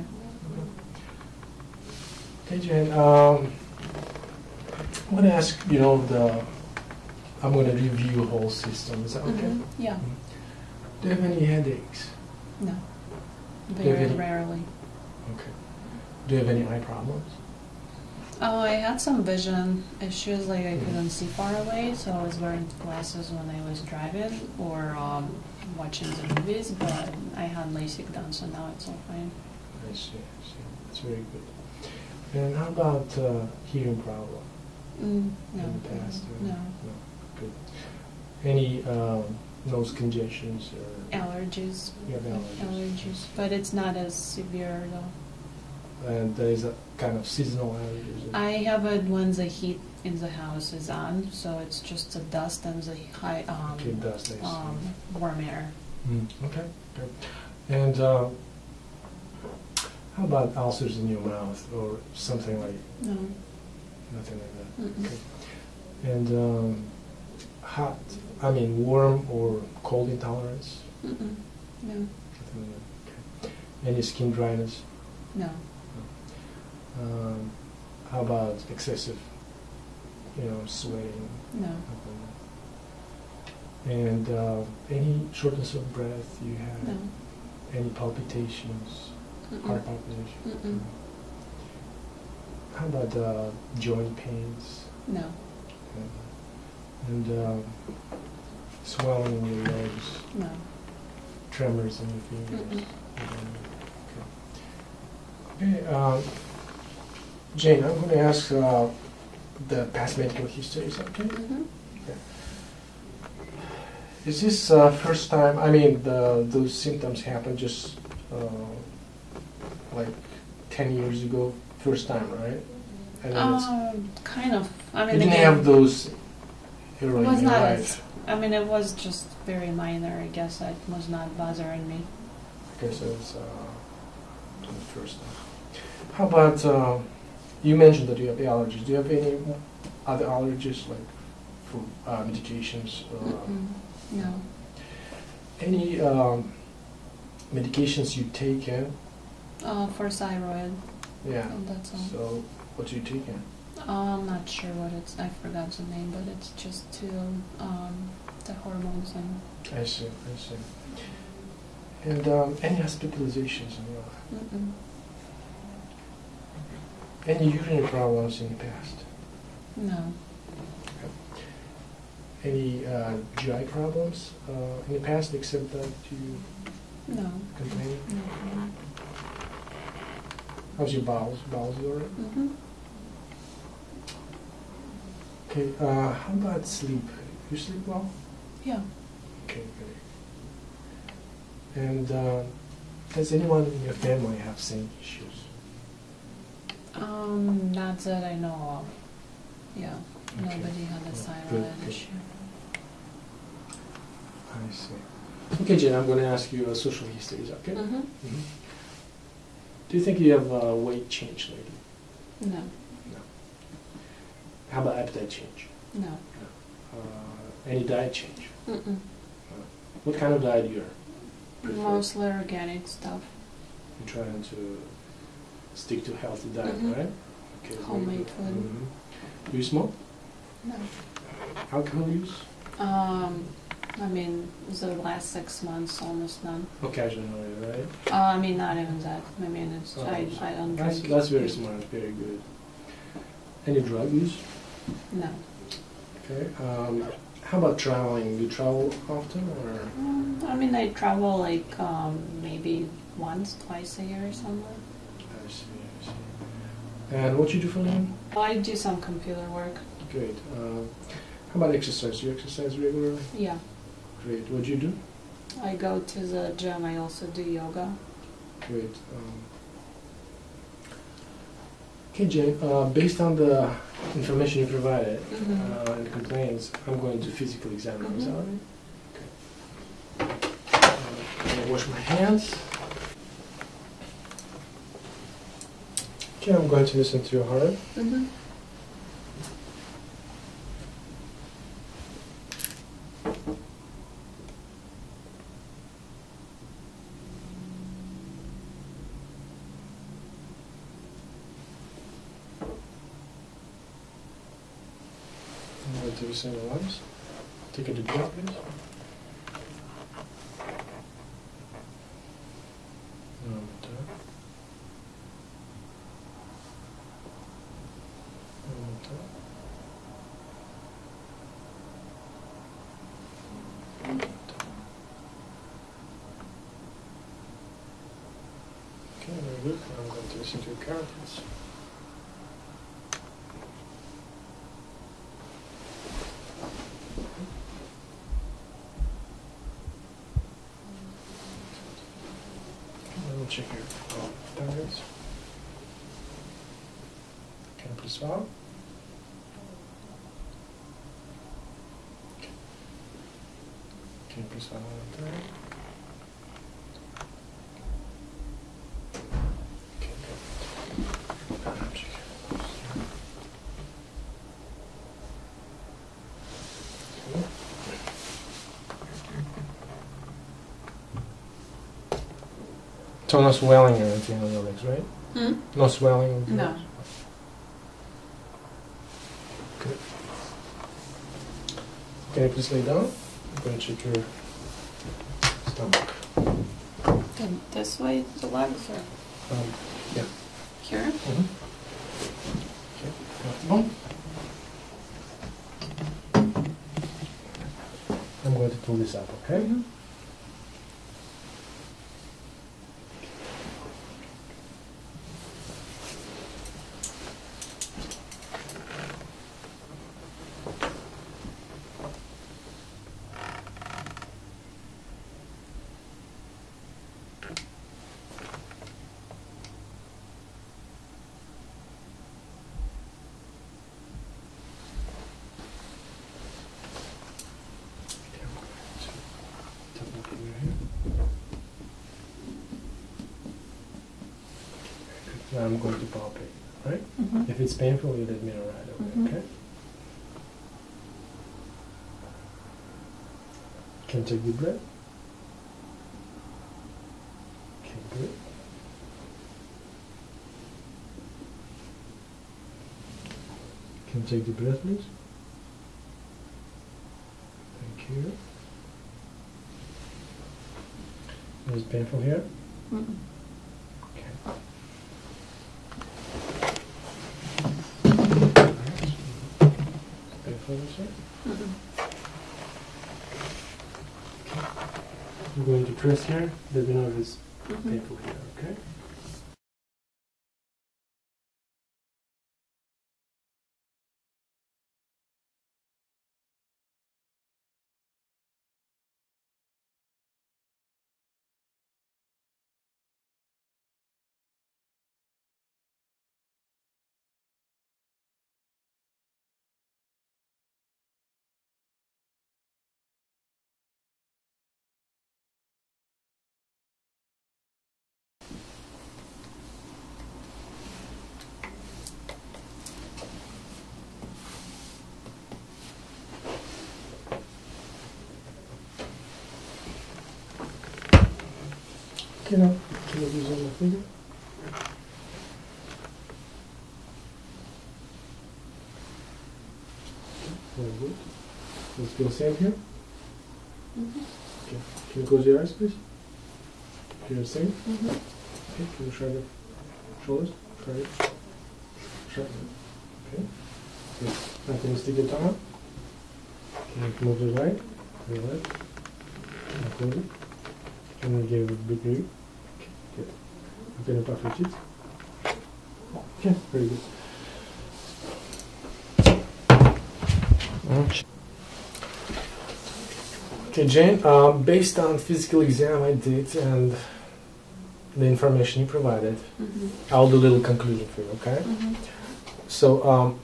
Okay, Jen, I'm going to ask, you know, I'm going to review the whole system. Is that okay? Mhm, yeah, Do you have any headaches? no, you have very any- rarely. Okay. Do you have any eye problems? Oh, I had some vision issues, like I couldn't see far away, so I was wearing glasses when I was driving or watching the movies, but I had LASIK done, so now it's all fine. I see, I see. That's very good. And how about hearing problem No. in the past? No. Good. Any nose congestions or Allergies. you have allergies? Allergies, but it's not as severe though. And there is a kind of seasonal allergies. I have it when the heat in the house is on, so it's just the dust and the high Okay, dust, I see. warm air. Okay, good. And how about ulcers in your mouth or something like, No. nothing like that? Mm-mm. Okay. And hot, I mean warm or cold intolerance? Mm-mm. No. Nothing like that. Okay. Any skin dryness? No. How about excessive, sweating? No. Nothing like that. And any shortness of breath you have? No. Any palpitations? Mm-mm. Heart palpitations? Mm-mm. How about joint pains? No. And swelling in your legs? No. Tremors in your fingers? Mm-mm. Okay. Jane, I'm going to ask the past medical history. Is that okay? Mm-hmm. Is this first time? I mean, those symptoms happened just like 10 years ago, first time, right? And then Kind of. I mean, you didn't again, have those it early was in your not. life. I mean, it was just very minor. I guess it was not bothering me. Okay, so it's the first time. How about, you mentioned that you have allergies. Do you have any other allergies, like for medications? Mm-mm. No. Any medications you take in? For thyroid. Yeah. And that's all. So, what do you take in? I'm not sure what it's. I forgot the name, but it's just to the hormones and. I see. And any hospitalizations? Mm-mm. Any urinary problems in the past? No. Any GI problems in the past, except that you No. complain? No. How's your bowels? Bowels all right? Mm-hmm. Okay. How about sleep? You sleep well? Yeah. Okay, good. And does anyone in your family have same issues? Not that I know of. Yeah. Okay. Nobody had a Oh, thyroid good. issue. I see. Okay, Jen, I'm going to ask you a social history. Is that okay? Mm-hmm. Mhm. Do you think you have weight change lately? No. No. How about appetite change? No. Any diet change? Mm-mm. What kind of diet you prefer? Mostly organic stuff. You're trying to stick to a healthy diet, Mhm. right? Okay. very Homemade good. food. Mhm. Do you smoke? No. Alcohol use? I mean, the last 6 months, almost none. Occasionally, right? I mean, not even that. I mean, it's Oh, I don't That's, drink. that's very smart, very good. Any drug use? No. Okay. How about traveling? Do you travel often or? I mean, I travel like maybe once, twice a year or somewhere. I see. And what you do for a living? I do some computer work. Great. How about exercise? Do you exercise regularly? Yeah. Great. What do you do? I go to the gym. I also do yoga. Great. Okay, Jane, based on the information you provided Mm-hmm. and the complaints, I'm going to physically examine you. Is that all right? Okay. I'm going to wash my hands. Okay, I'm going to listen to your heart. Mm-hmm. I'm going to listen to your lungs. Take a deep breath, please. One more time. One more time. One more time. Okay, very good. I'm going to listen to your carotids. check your targets. Can you please swallow? Can you please swallow one time? Okay, good. I'm checking. So no swelling or anything on your legs, right? No swelling on your No. legs? Good. Can you please lay down? I'm going to check your stomach. And this way, the legs are Yeah. here. Mm-hmm. Okay, comfortable. I'm going to pull this up, okay? Now I'm going to palpate, right? Mm-hmm. If it's painful, you let me know right away, Mhm. okay? Can you take the breath? Okay, good. Can you take the breath, please? Thank you. Is it painful here? Mm-mm. Okay. Painful this way? Mm-mm. I'm going to press here. Let me know if it's Mhm. painful here, okay? Can you use on the finger? Very good. Let's feel same here. Mhm. Okay. Can you close your eyes, please? Feel the same? Mhm. Okay. Can you shrug your shoulders? Try it. Shrug. Okay. Good. Now can you stick your tongue out? Can you move the right? The left. Now close it. Can you give it a big move? Okay. Good. I'm going to puff your cheeks. Okay. Very good. Okay, Jane, based on physical exam I did and the information you provided, Mhm. I'll do a little conclusion for you, okay? Mhm. So,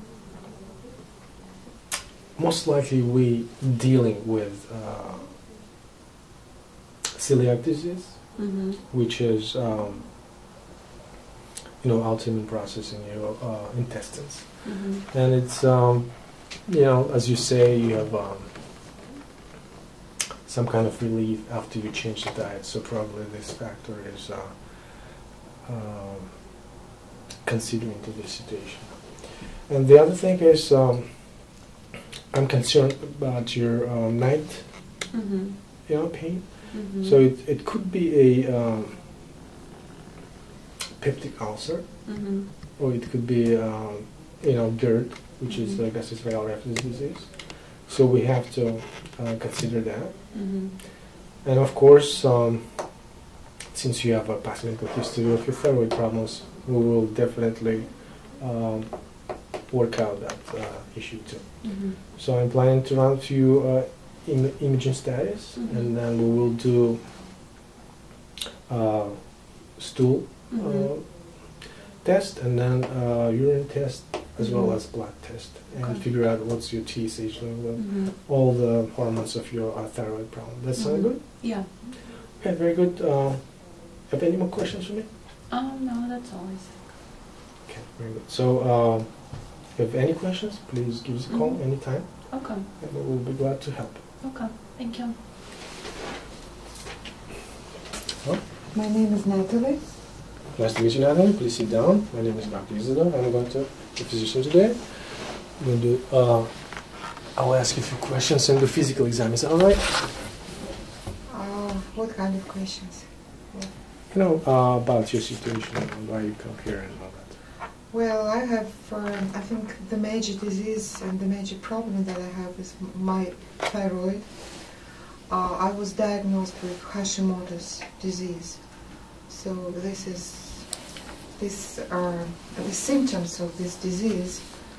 most likely we dealing with celiac disease, Mhm. which is, autoimmune process in your intestines. Mhm. And it's, as you say, you have some kind of relief after you change the diet. So probably this factor is considering to this situation. And the other thing is, I'm concerned about your night, Mhm. pain. Mhm. So it could be a peptic ulcer, Mhm. or it could be, GERD, which is gastroesophageal reflux disease. So we have to consider that. Mhm. And of course, since you have a past medical history of your thyroid problems, we will definitely work out that issue too. Mhm. So I'm planning to run a few imaging studies, Mhm. and then we will do stool test, and then urine test, as well as blood test, and Okay. figure out what's your TSH level, all the hormones of your thyroid problem. That sound good? Yeah. Okay, very good. Have any more questions for me? No, that's all I said. Okay, very good. So, if you have any questions, please give us a call anytime, Okay. and we will be glad to help. Okay. Thank you. My name is Natalie. Nice to meet you, Natalie. Please sit down. My name is Dr. Isidore. I'm going to be a physician today. I'm going to do, I'll ask you a few questions and do physical exam. Is that all right? What kind of questions? You know, about your situation and why you come here and all that. Well, I have, I think the major disease and the major problem that I have is my thyroid. I was diagnosed with Hashimoto's disease. So the symptoms of this disease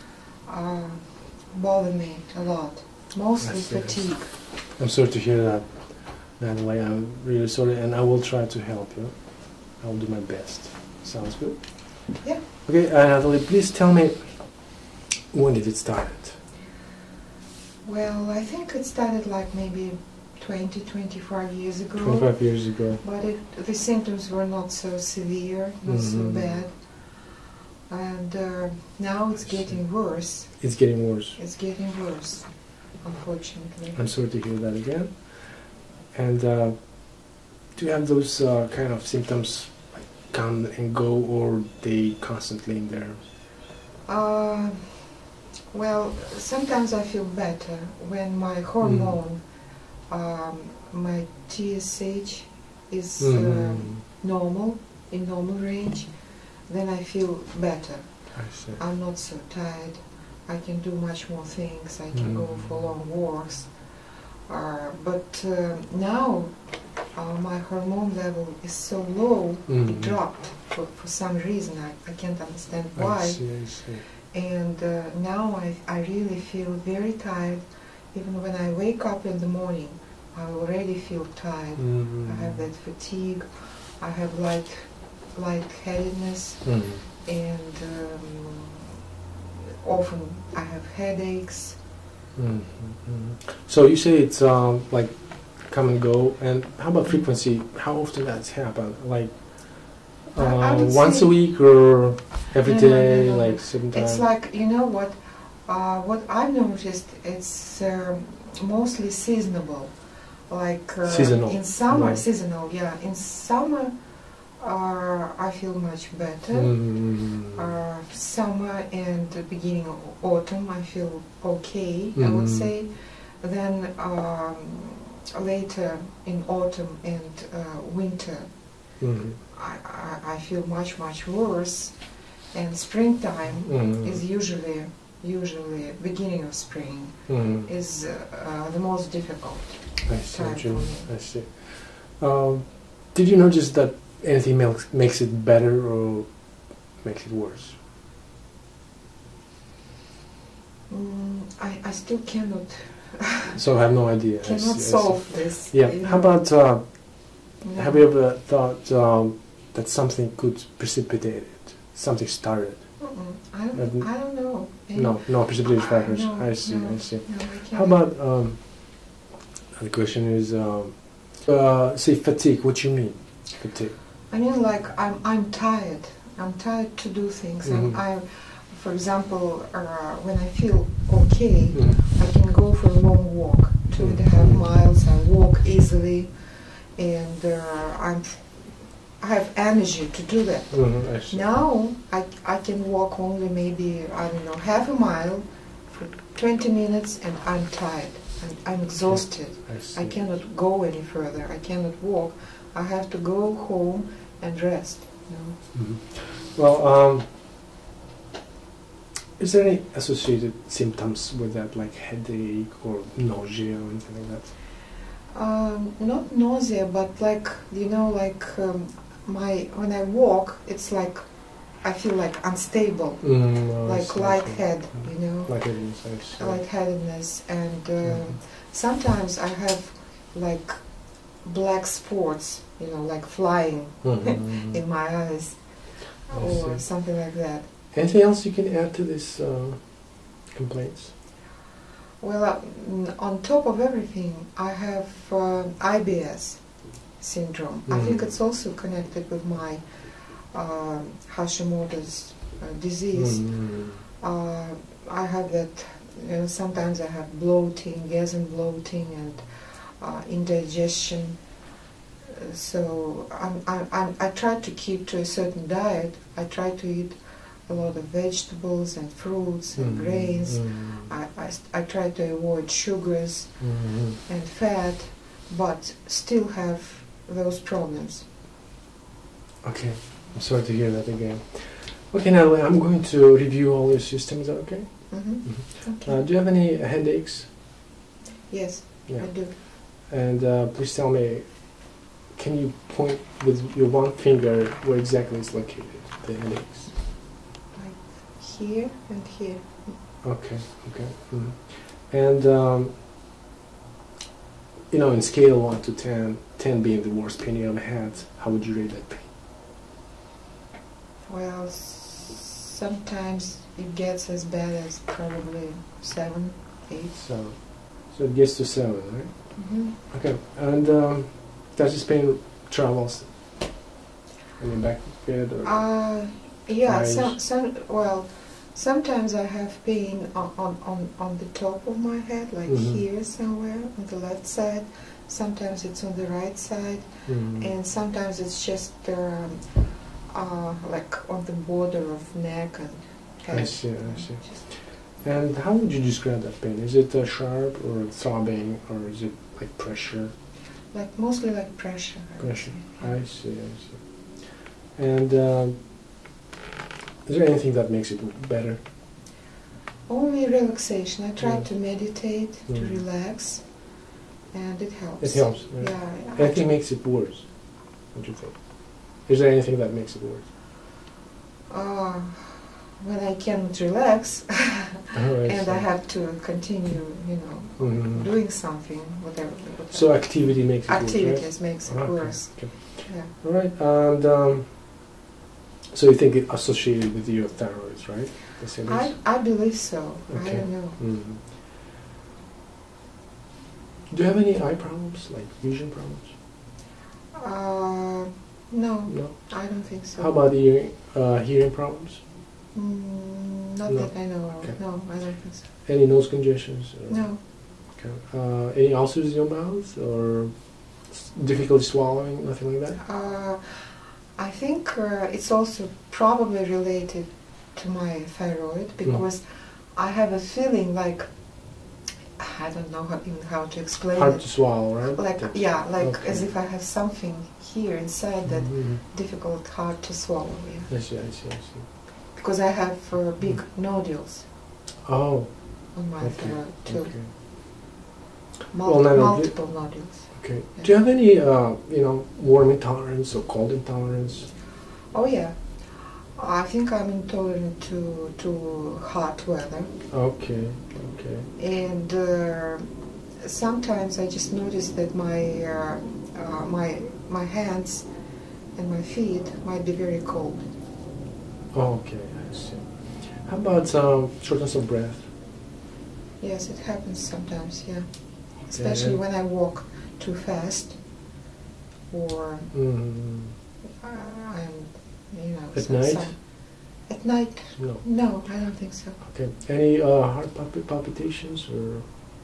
bother me a lot, mostly fatigue. I'm sorry to hear that, Natalie. I'm really sorry, and I will try to help you. I will do my best. Sounds good? Yeah. Okay, Natalie, please tell me, when did it start? Well, I think it started like maybe 20, 25 years ago. 25 years ago. But the symptoms were not so severe, not so bad. And now it's getting worse. It's getting worse. It's getting worse, unfortunately. I'm sorry to hear that again. And do you have those kind of symptoms like come and go, or they constantly in there? Well, sometimes I feel better when my hormone, my TSH is normal, in normal range, then I feel better. I see. I'm not so tired. I can do much more things. I can go for long walks. But now my hormone level is so low, it dropped for some reason. I can't understand why. I see. And now I really feel very tired. Even when I wake up in the morning, I already feel tired. I have that fatigue. I have lightheadedness, and often I have headaches. So you say it's like come and go, and how about frequency? How often does it happen? Like I would once say a week or every No, day, no. like 7 times? It's like, you know what? What I've noticed, it's mostly seasonable. Like Seasonal, in summer, right. seasonal, yeah. In summer, I feel much better. Summer and the beginning of autumn, I feel okay, I would say. Then later in autumn and winter, I feel much worse. And springtime is usually beginning of spring is the most difficult I see. time for me. I see. Did you notice that anything makes it better or makes it worse? I still cannot So I have no idea. I cannot see. solve this. Yeah. you How know. about No. have you ever thought that something could precipitate it? Something started? I don't know. No precipitating factors. No, I see. no, I see. no, I How cannot. about the question is say fatigue. What you mean fatigue? I mean, like I'm tired. I'm tired to do things. For example, when I feel okay, I can go for a long walk, 2.5 miles. I walk easily, and I have energy to do that. I see. Now I can walk only maybe, I don't know, half a mile for 20 minutes, and I'm tired. I'm exhausted. I see. I cannot go any further. I cannot walk. I have to go home and rest. You know? Well, is there any associated symptoms with that, like headache or nausea or anything like that? Not nausea, but like, you know, like when I walk, it's like I feel like unstable, like lighthead, you know, Lightheadedness, I see. lightheadedness, and sometimes I have like black spots, you know, like flying in my eyes, or something like that. Anything else you can add to this complaints? Well, on top of everything, I have IBS syndrome. I think it's also connected with my Hashimoto's disease. I have that, you know, sometimes I have bloating, gas and bloating, and indigestion. So I try to keep to a certain diet. I try to eat a lot of vegetables and fruits and grains. I try to avoid sugars and fat, but still have those problems. Okay, I'm sorry to hear that again. Okay, Natalie, I'm going to review all your systems, okay? Okay. Do you have any headaches? Yes, Yeah. I do. And please tell me, can you point with your one finger where exactly it's located, the headaches? Like here and here. Okay, okay. And, you know, in scale 1 to 10, 10 being the worst pain you ever had, how would you rate that pain? Well, sometimes it gets as bad as probably 7, 8. So it gets to 7, right? Okay, and does this pain travels in your back bed or Yeah, eyes? well, sometimes I have pain on the top of my head, like here somewhere on the left side. Sometimes it's on the right side, and sometimes it's just like on the border of neck and head. I see, I see. And how would you describe that pain? Is it sharp or throbbing, or is it like pressure? Like mostly like pressure. Pressure. I see, I see. And is there anything that makes it better? Only relaxation. I try to meditate, to relax, and it helps. It helps. Right? Yeah. Anything makes it worse? What do you think? Is there anything that makes it worse? When I cannot relax, I and see. I have to continue, you know, doing something, whatever. So activity makes it Activities worse, makes it right? worse. Okay. Yeah. All right. And so you think it associated with your thyroid, right? I believe so. Okay. I don't know. Do you have any eye problems, like vision problems? No, No. I don't think so. How about hearing problems? Not No. that I know of. Okay. No, I don't think so. Any nose congestions? Or- No. Okay. Any ulcers in your mouth or difficulty swallowing? Nothing like that. I think it's also probably related to my thyroid, because I have a feeling like, I don't know how to explain Hard it. to swallow, right? Like, That's- yeah, like okay. as if I have something here inside that difficult, hard to swallow. Yeah. I see, I see, I see. Because I have big nodules Oh, on my okay. thyroid too. Okay. Well, now, Multiple nodules. Okay. Yeah. Do you have any, you know, warm intolerance or cold intolerance? Oh yeah. I think I'm intolerant to hot weather. Okay, okay. And sometimes I just notice that my hands and my feet might be very cold. Okay, I see. How about shortness of breath? Yes, it happens sometimes, yeah. Especially when I walk too fast, or I'm, you know. At night? At night? No. No, I don't think so. Okay. Any heart palpitations or?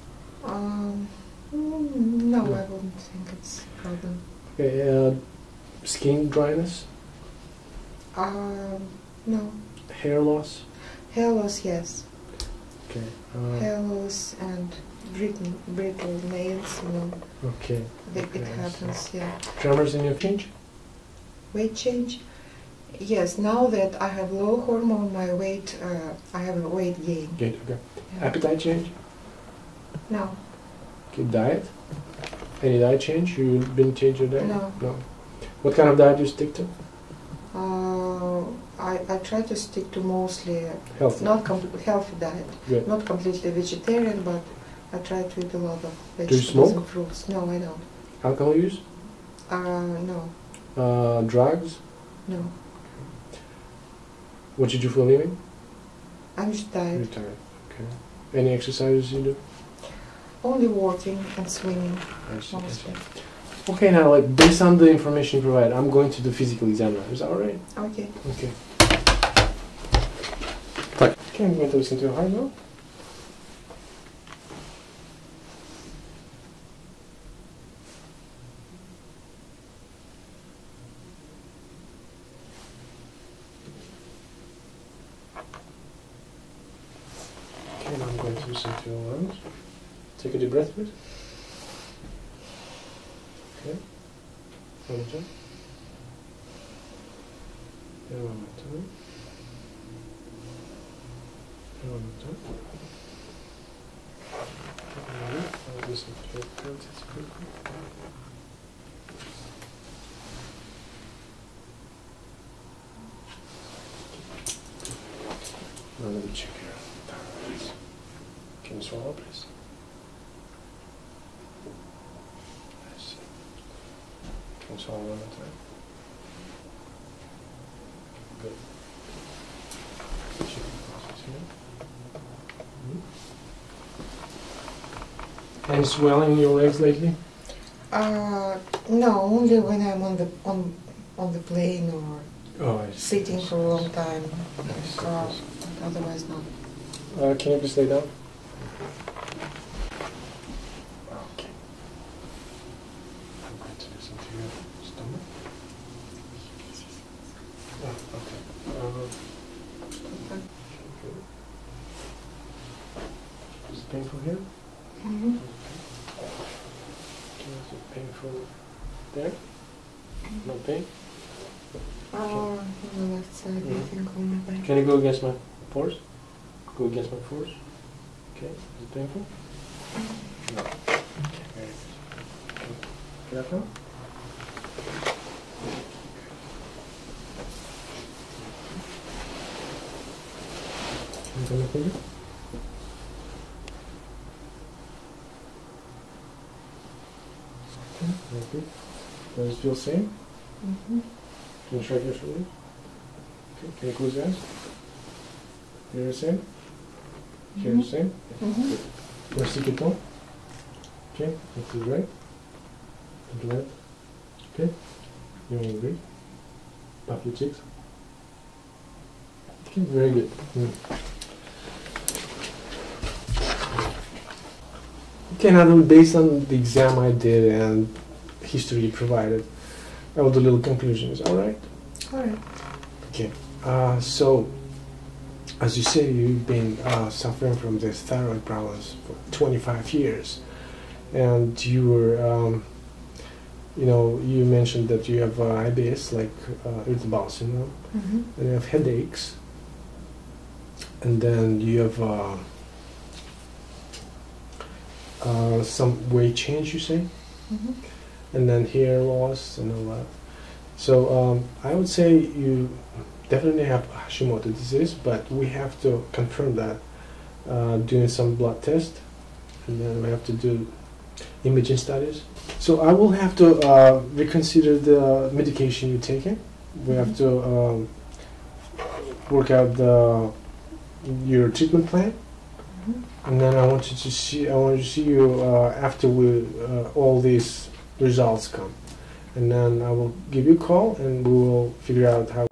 No, I wouldn't think it's a problem. Okay. Skin dryness? No. Hair loss? Hair loss, yes. Okay. Hair loss and brittle nails, you know. Okay. It Okay, I see. happens, yeah. Tremors in your feet? Weight change? Yes, now that I have low hormone, my weight, I have a weight gain. Okay. Okay. Yeah. Appetite change? No, Okay. Diet? Any diet change? You been change your diet? No. No. What kind of diet do you stick to? I try to stick to mostly Healthy. healthy diet. Good. Not completely vegetarian, but I try to eat a lot of you vegetables smoke? and fruits. No, I don't. Alcohol use? No, Drugs? no. What you do for a living? I'm retired. Retired. Okay. Any exercises you do? Only walking and swimming I see, I see. mostly. Okay, now, like, based on the information you provide, I'm going to do physical exam now. Is that alright? Okay. Okay. Tak. Okay, I'm going to listen to your heart now. Okay, now I'm going to listen to your lungs. Take a deep breath, please. Okay. One more time. And one more time. And one more time. I'll listen to your pulse quickly. Now let me check your thyroid. Can you swallow, please? I see. Can you swallow one more time? Good. Check your pulses here. Any swelling in your legs lately? No, only when I'm on the plane or Oh, I see. sitting for a long time in I the see, car. I see. Otherwise, not. Can you please lay down? Okay. I'm going to listen to your stomach. Oh, okay. Okay. Is it painful here? Mm-hmm. Okay. Is it painful there? No pain? On the left side, I Mhm. think, on my back. Can you go against my force? Go against my force. Okay. Is it painful? No. Okay, very good. Okay. Get up now. Can you come up here? Okay, very good. Does it feel safe? Mm-hmm. Can you shrug your shoulders? Okay, can you close your eyes? Hear the same? Hear the same? Mm-hmm. Merci tout le temps. Okay, to the right. To the left. Okay. You want to breathe? Puff your cheeks. Okay, very good. Okay, now based on the exam I did and history you provided, I will do little conclusions, alright? All right. Okay, so as you say, you've been suffering from this thyroid problems for 25 years, and you were, you mentioned that you have IBS, like irritable bowel syndrome, Mm-hmm. and you have headaches, and then you have some weight change, you say, Mm-hmm. and then hair loss and all that. So I would say you definitely have Hashimoto disease, but we have to confirm that doing some blood test, and then we have to do imaging studies. So I will have to reconsider the medication you're taking. We have to work out your treatment plan, and then I want to see you after all these results come, and then I will give you a call and we will figure out how